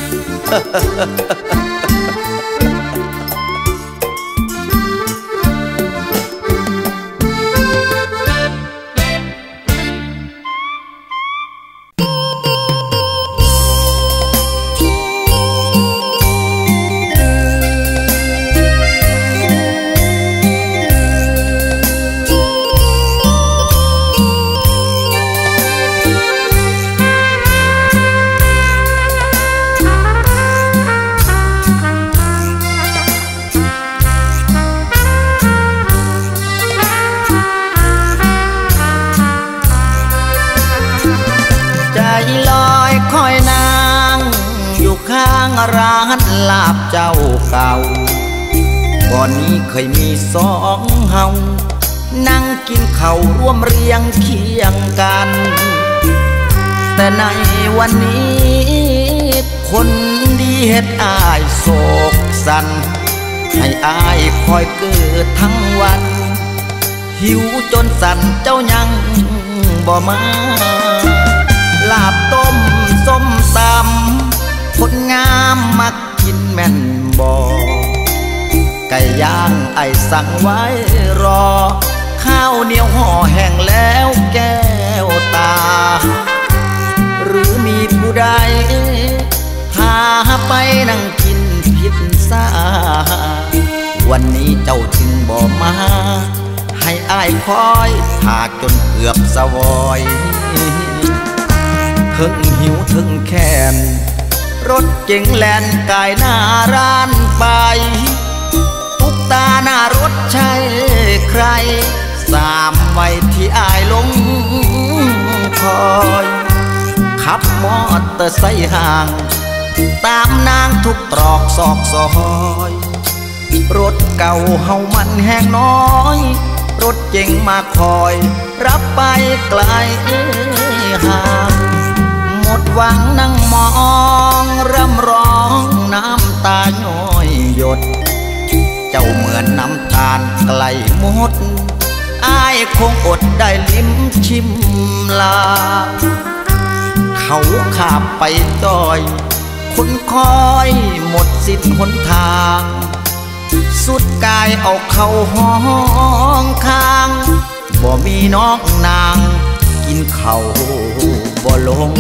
ร้านลาบเจ้าเก่าก่อนนี้เคยมีสองเฮานั่งกินข้าวร่วมเรียงเคียงกันแต่ในวันนี้คนดีเฮ็ดอายโศกสันให้อายคอยเกิดทั้งวันหิวจนสั่นเจ้ายังบ่มาลาบต้มส้มตำคนงามมักกินแม่นบ่ไก่ย่างไอ้สั่งไว้รอข้าวเหนียวห่อแห้งแล้วแก้วตาหรือมีผู้ใดพาไปนั่งกินพิซซ่าวันนี้เจ้าจึงบ่มาให้อ้ายคอยถากจนเกือบสวอยถึงหิวถึงแค้นรถเก๋งแล่นกายหน้าร้านไปทุกตาหน้ารถใช่ใครสามไว้ที่อายลงคอยขับมอเตอร์ไซค์ห่างตามนางทุกตรอกซอกซอยรถเก่าเฮามันแห้งน้อยรถเก๋งมาคอยรับไปไกลห่างหมดหวังนั่งมองร่ำร้องน้ำตาย้อยหยดเจ้าเหมือนน้ำตาลไกลหมดอ้ายคงอดได้ลิ้มชิมลาเขาขาบไปต้อยคนคอยหมดสิ้นหนทางสุดกายเอาเข้าห้องค้างบ่มีน้องนางกินเขาบ่ลง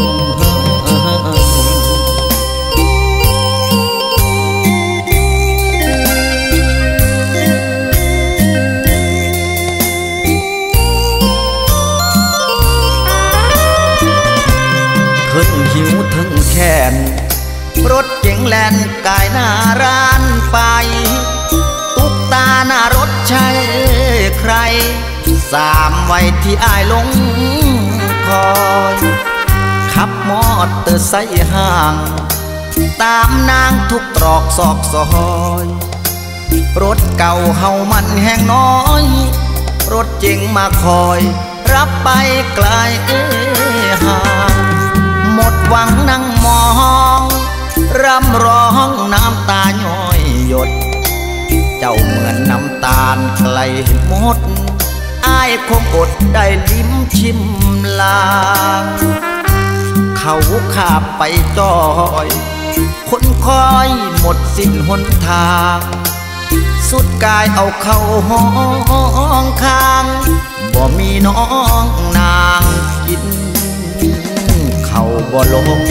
ถึงหิวถึงแค้นรถเก๋งแล่นกายหน้าร้านไปตุกตาหน้ารถใช่ใครสามไว้ที่อ้ายลงคอยขับมอเตอร์ไซค์ห่างตามนางทุกตรอกซอกซอยรถเก่าเฮามันแห้งน้อยรถเจ๋งมาคอยรับไปไกลห่างหมดหวังนั่งมองร่ำร้องน้ำตาย้อยหยดเจ้าเหมือนน้ำตาลไกลหมดอ้ายคงอดได้ลิ้มชิมลางเขาขาบไปจ้อยคนคอยหมดสิ้นหนทางสุดกายเอาเข้าห้องค้างบ่มีน้องนางกินเขาบ่ลง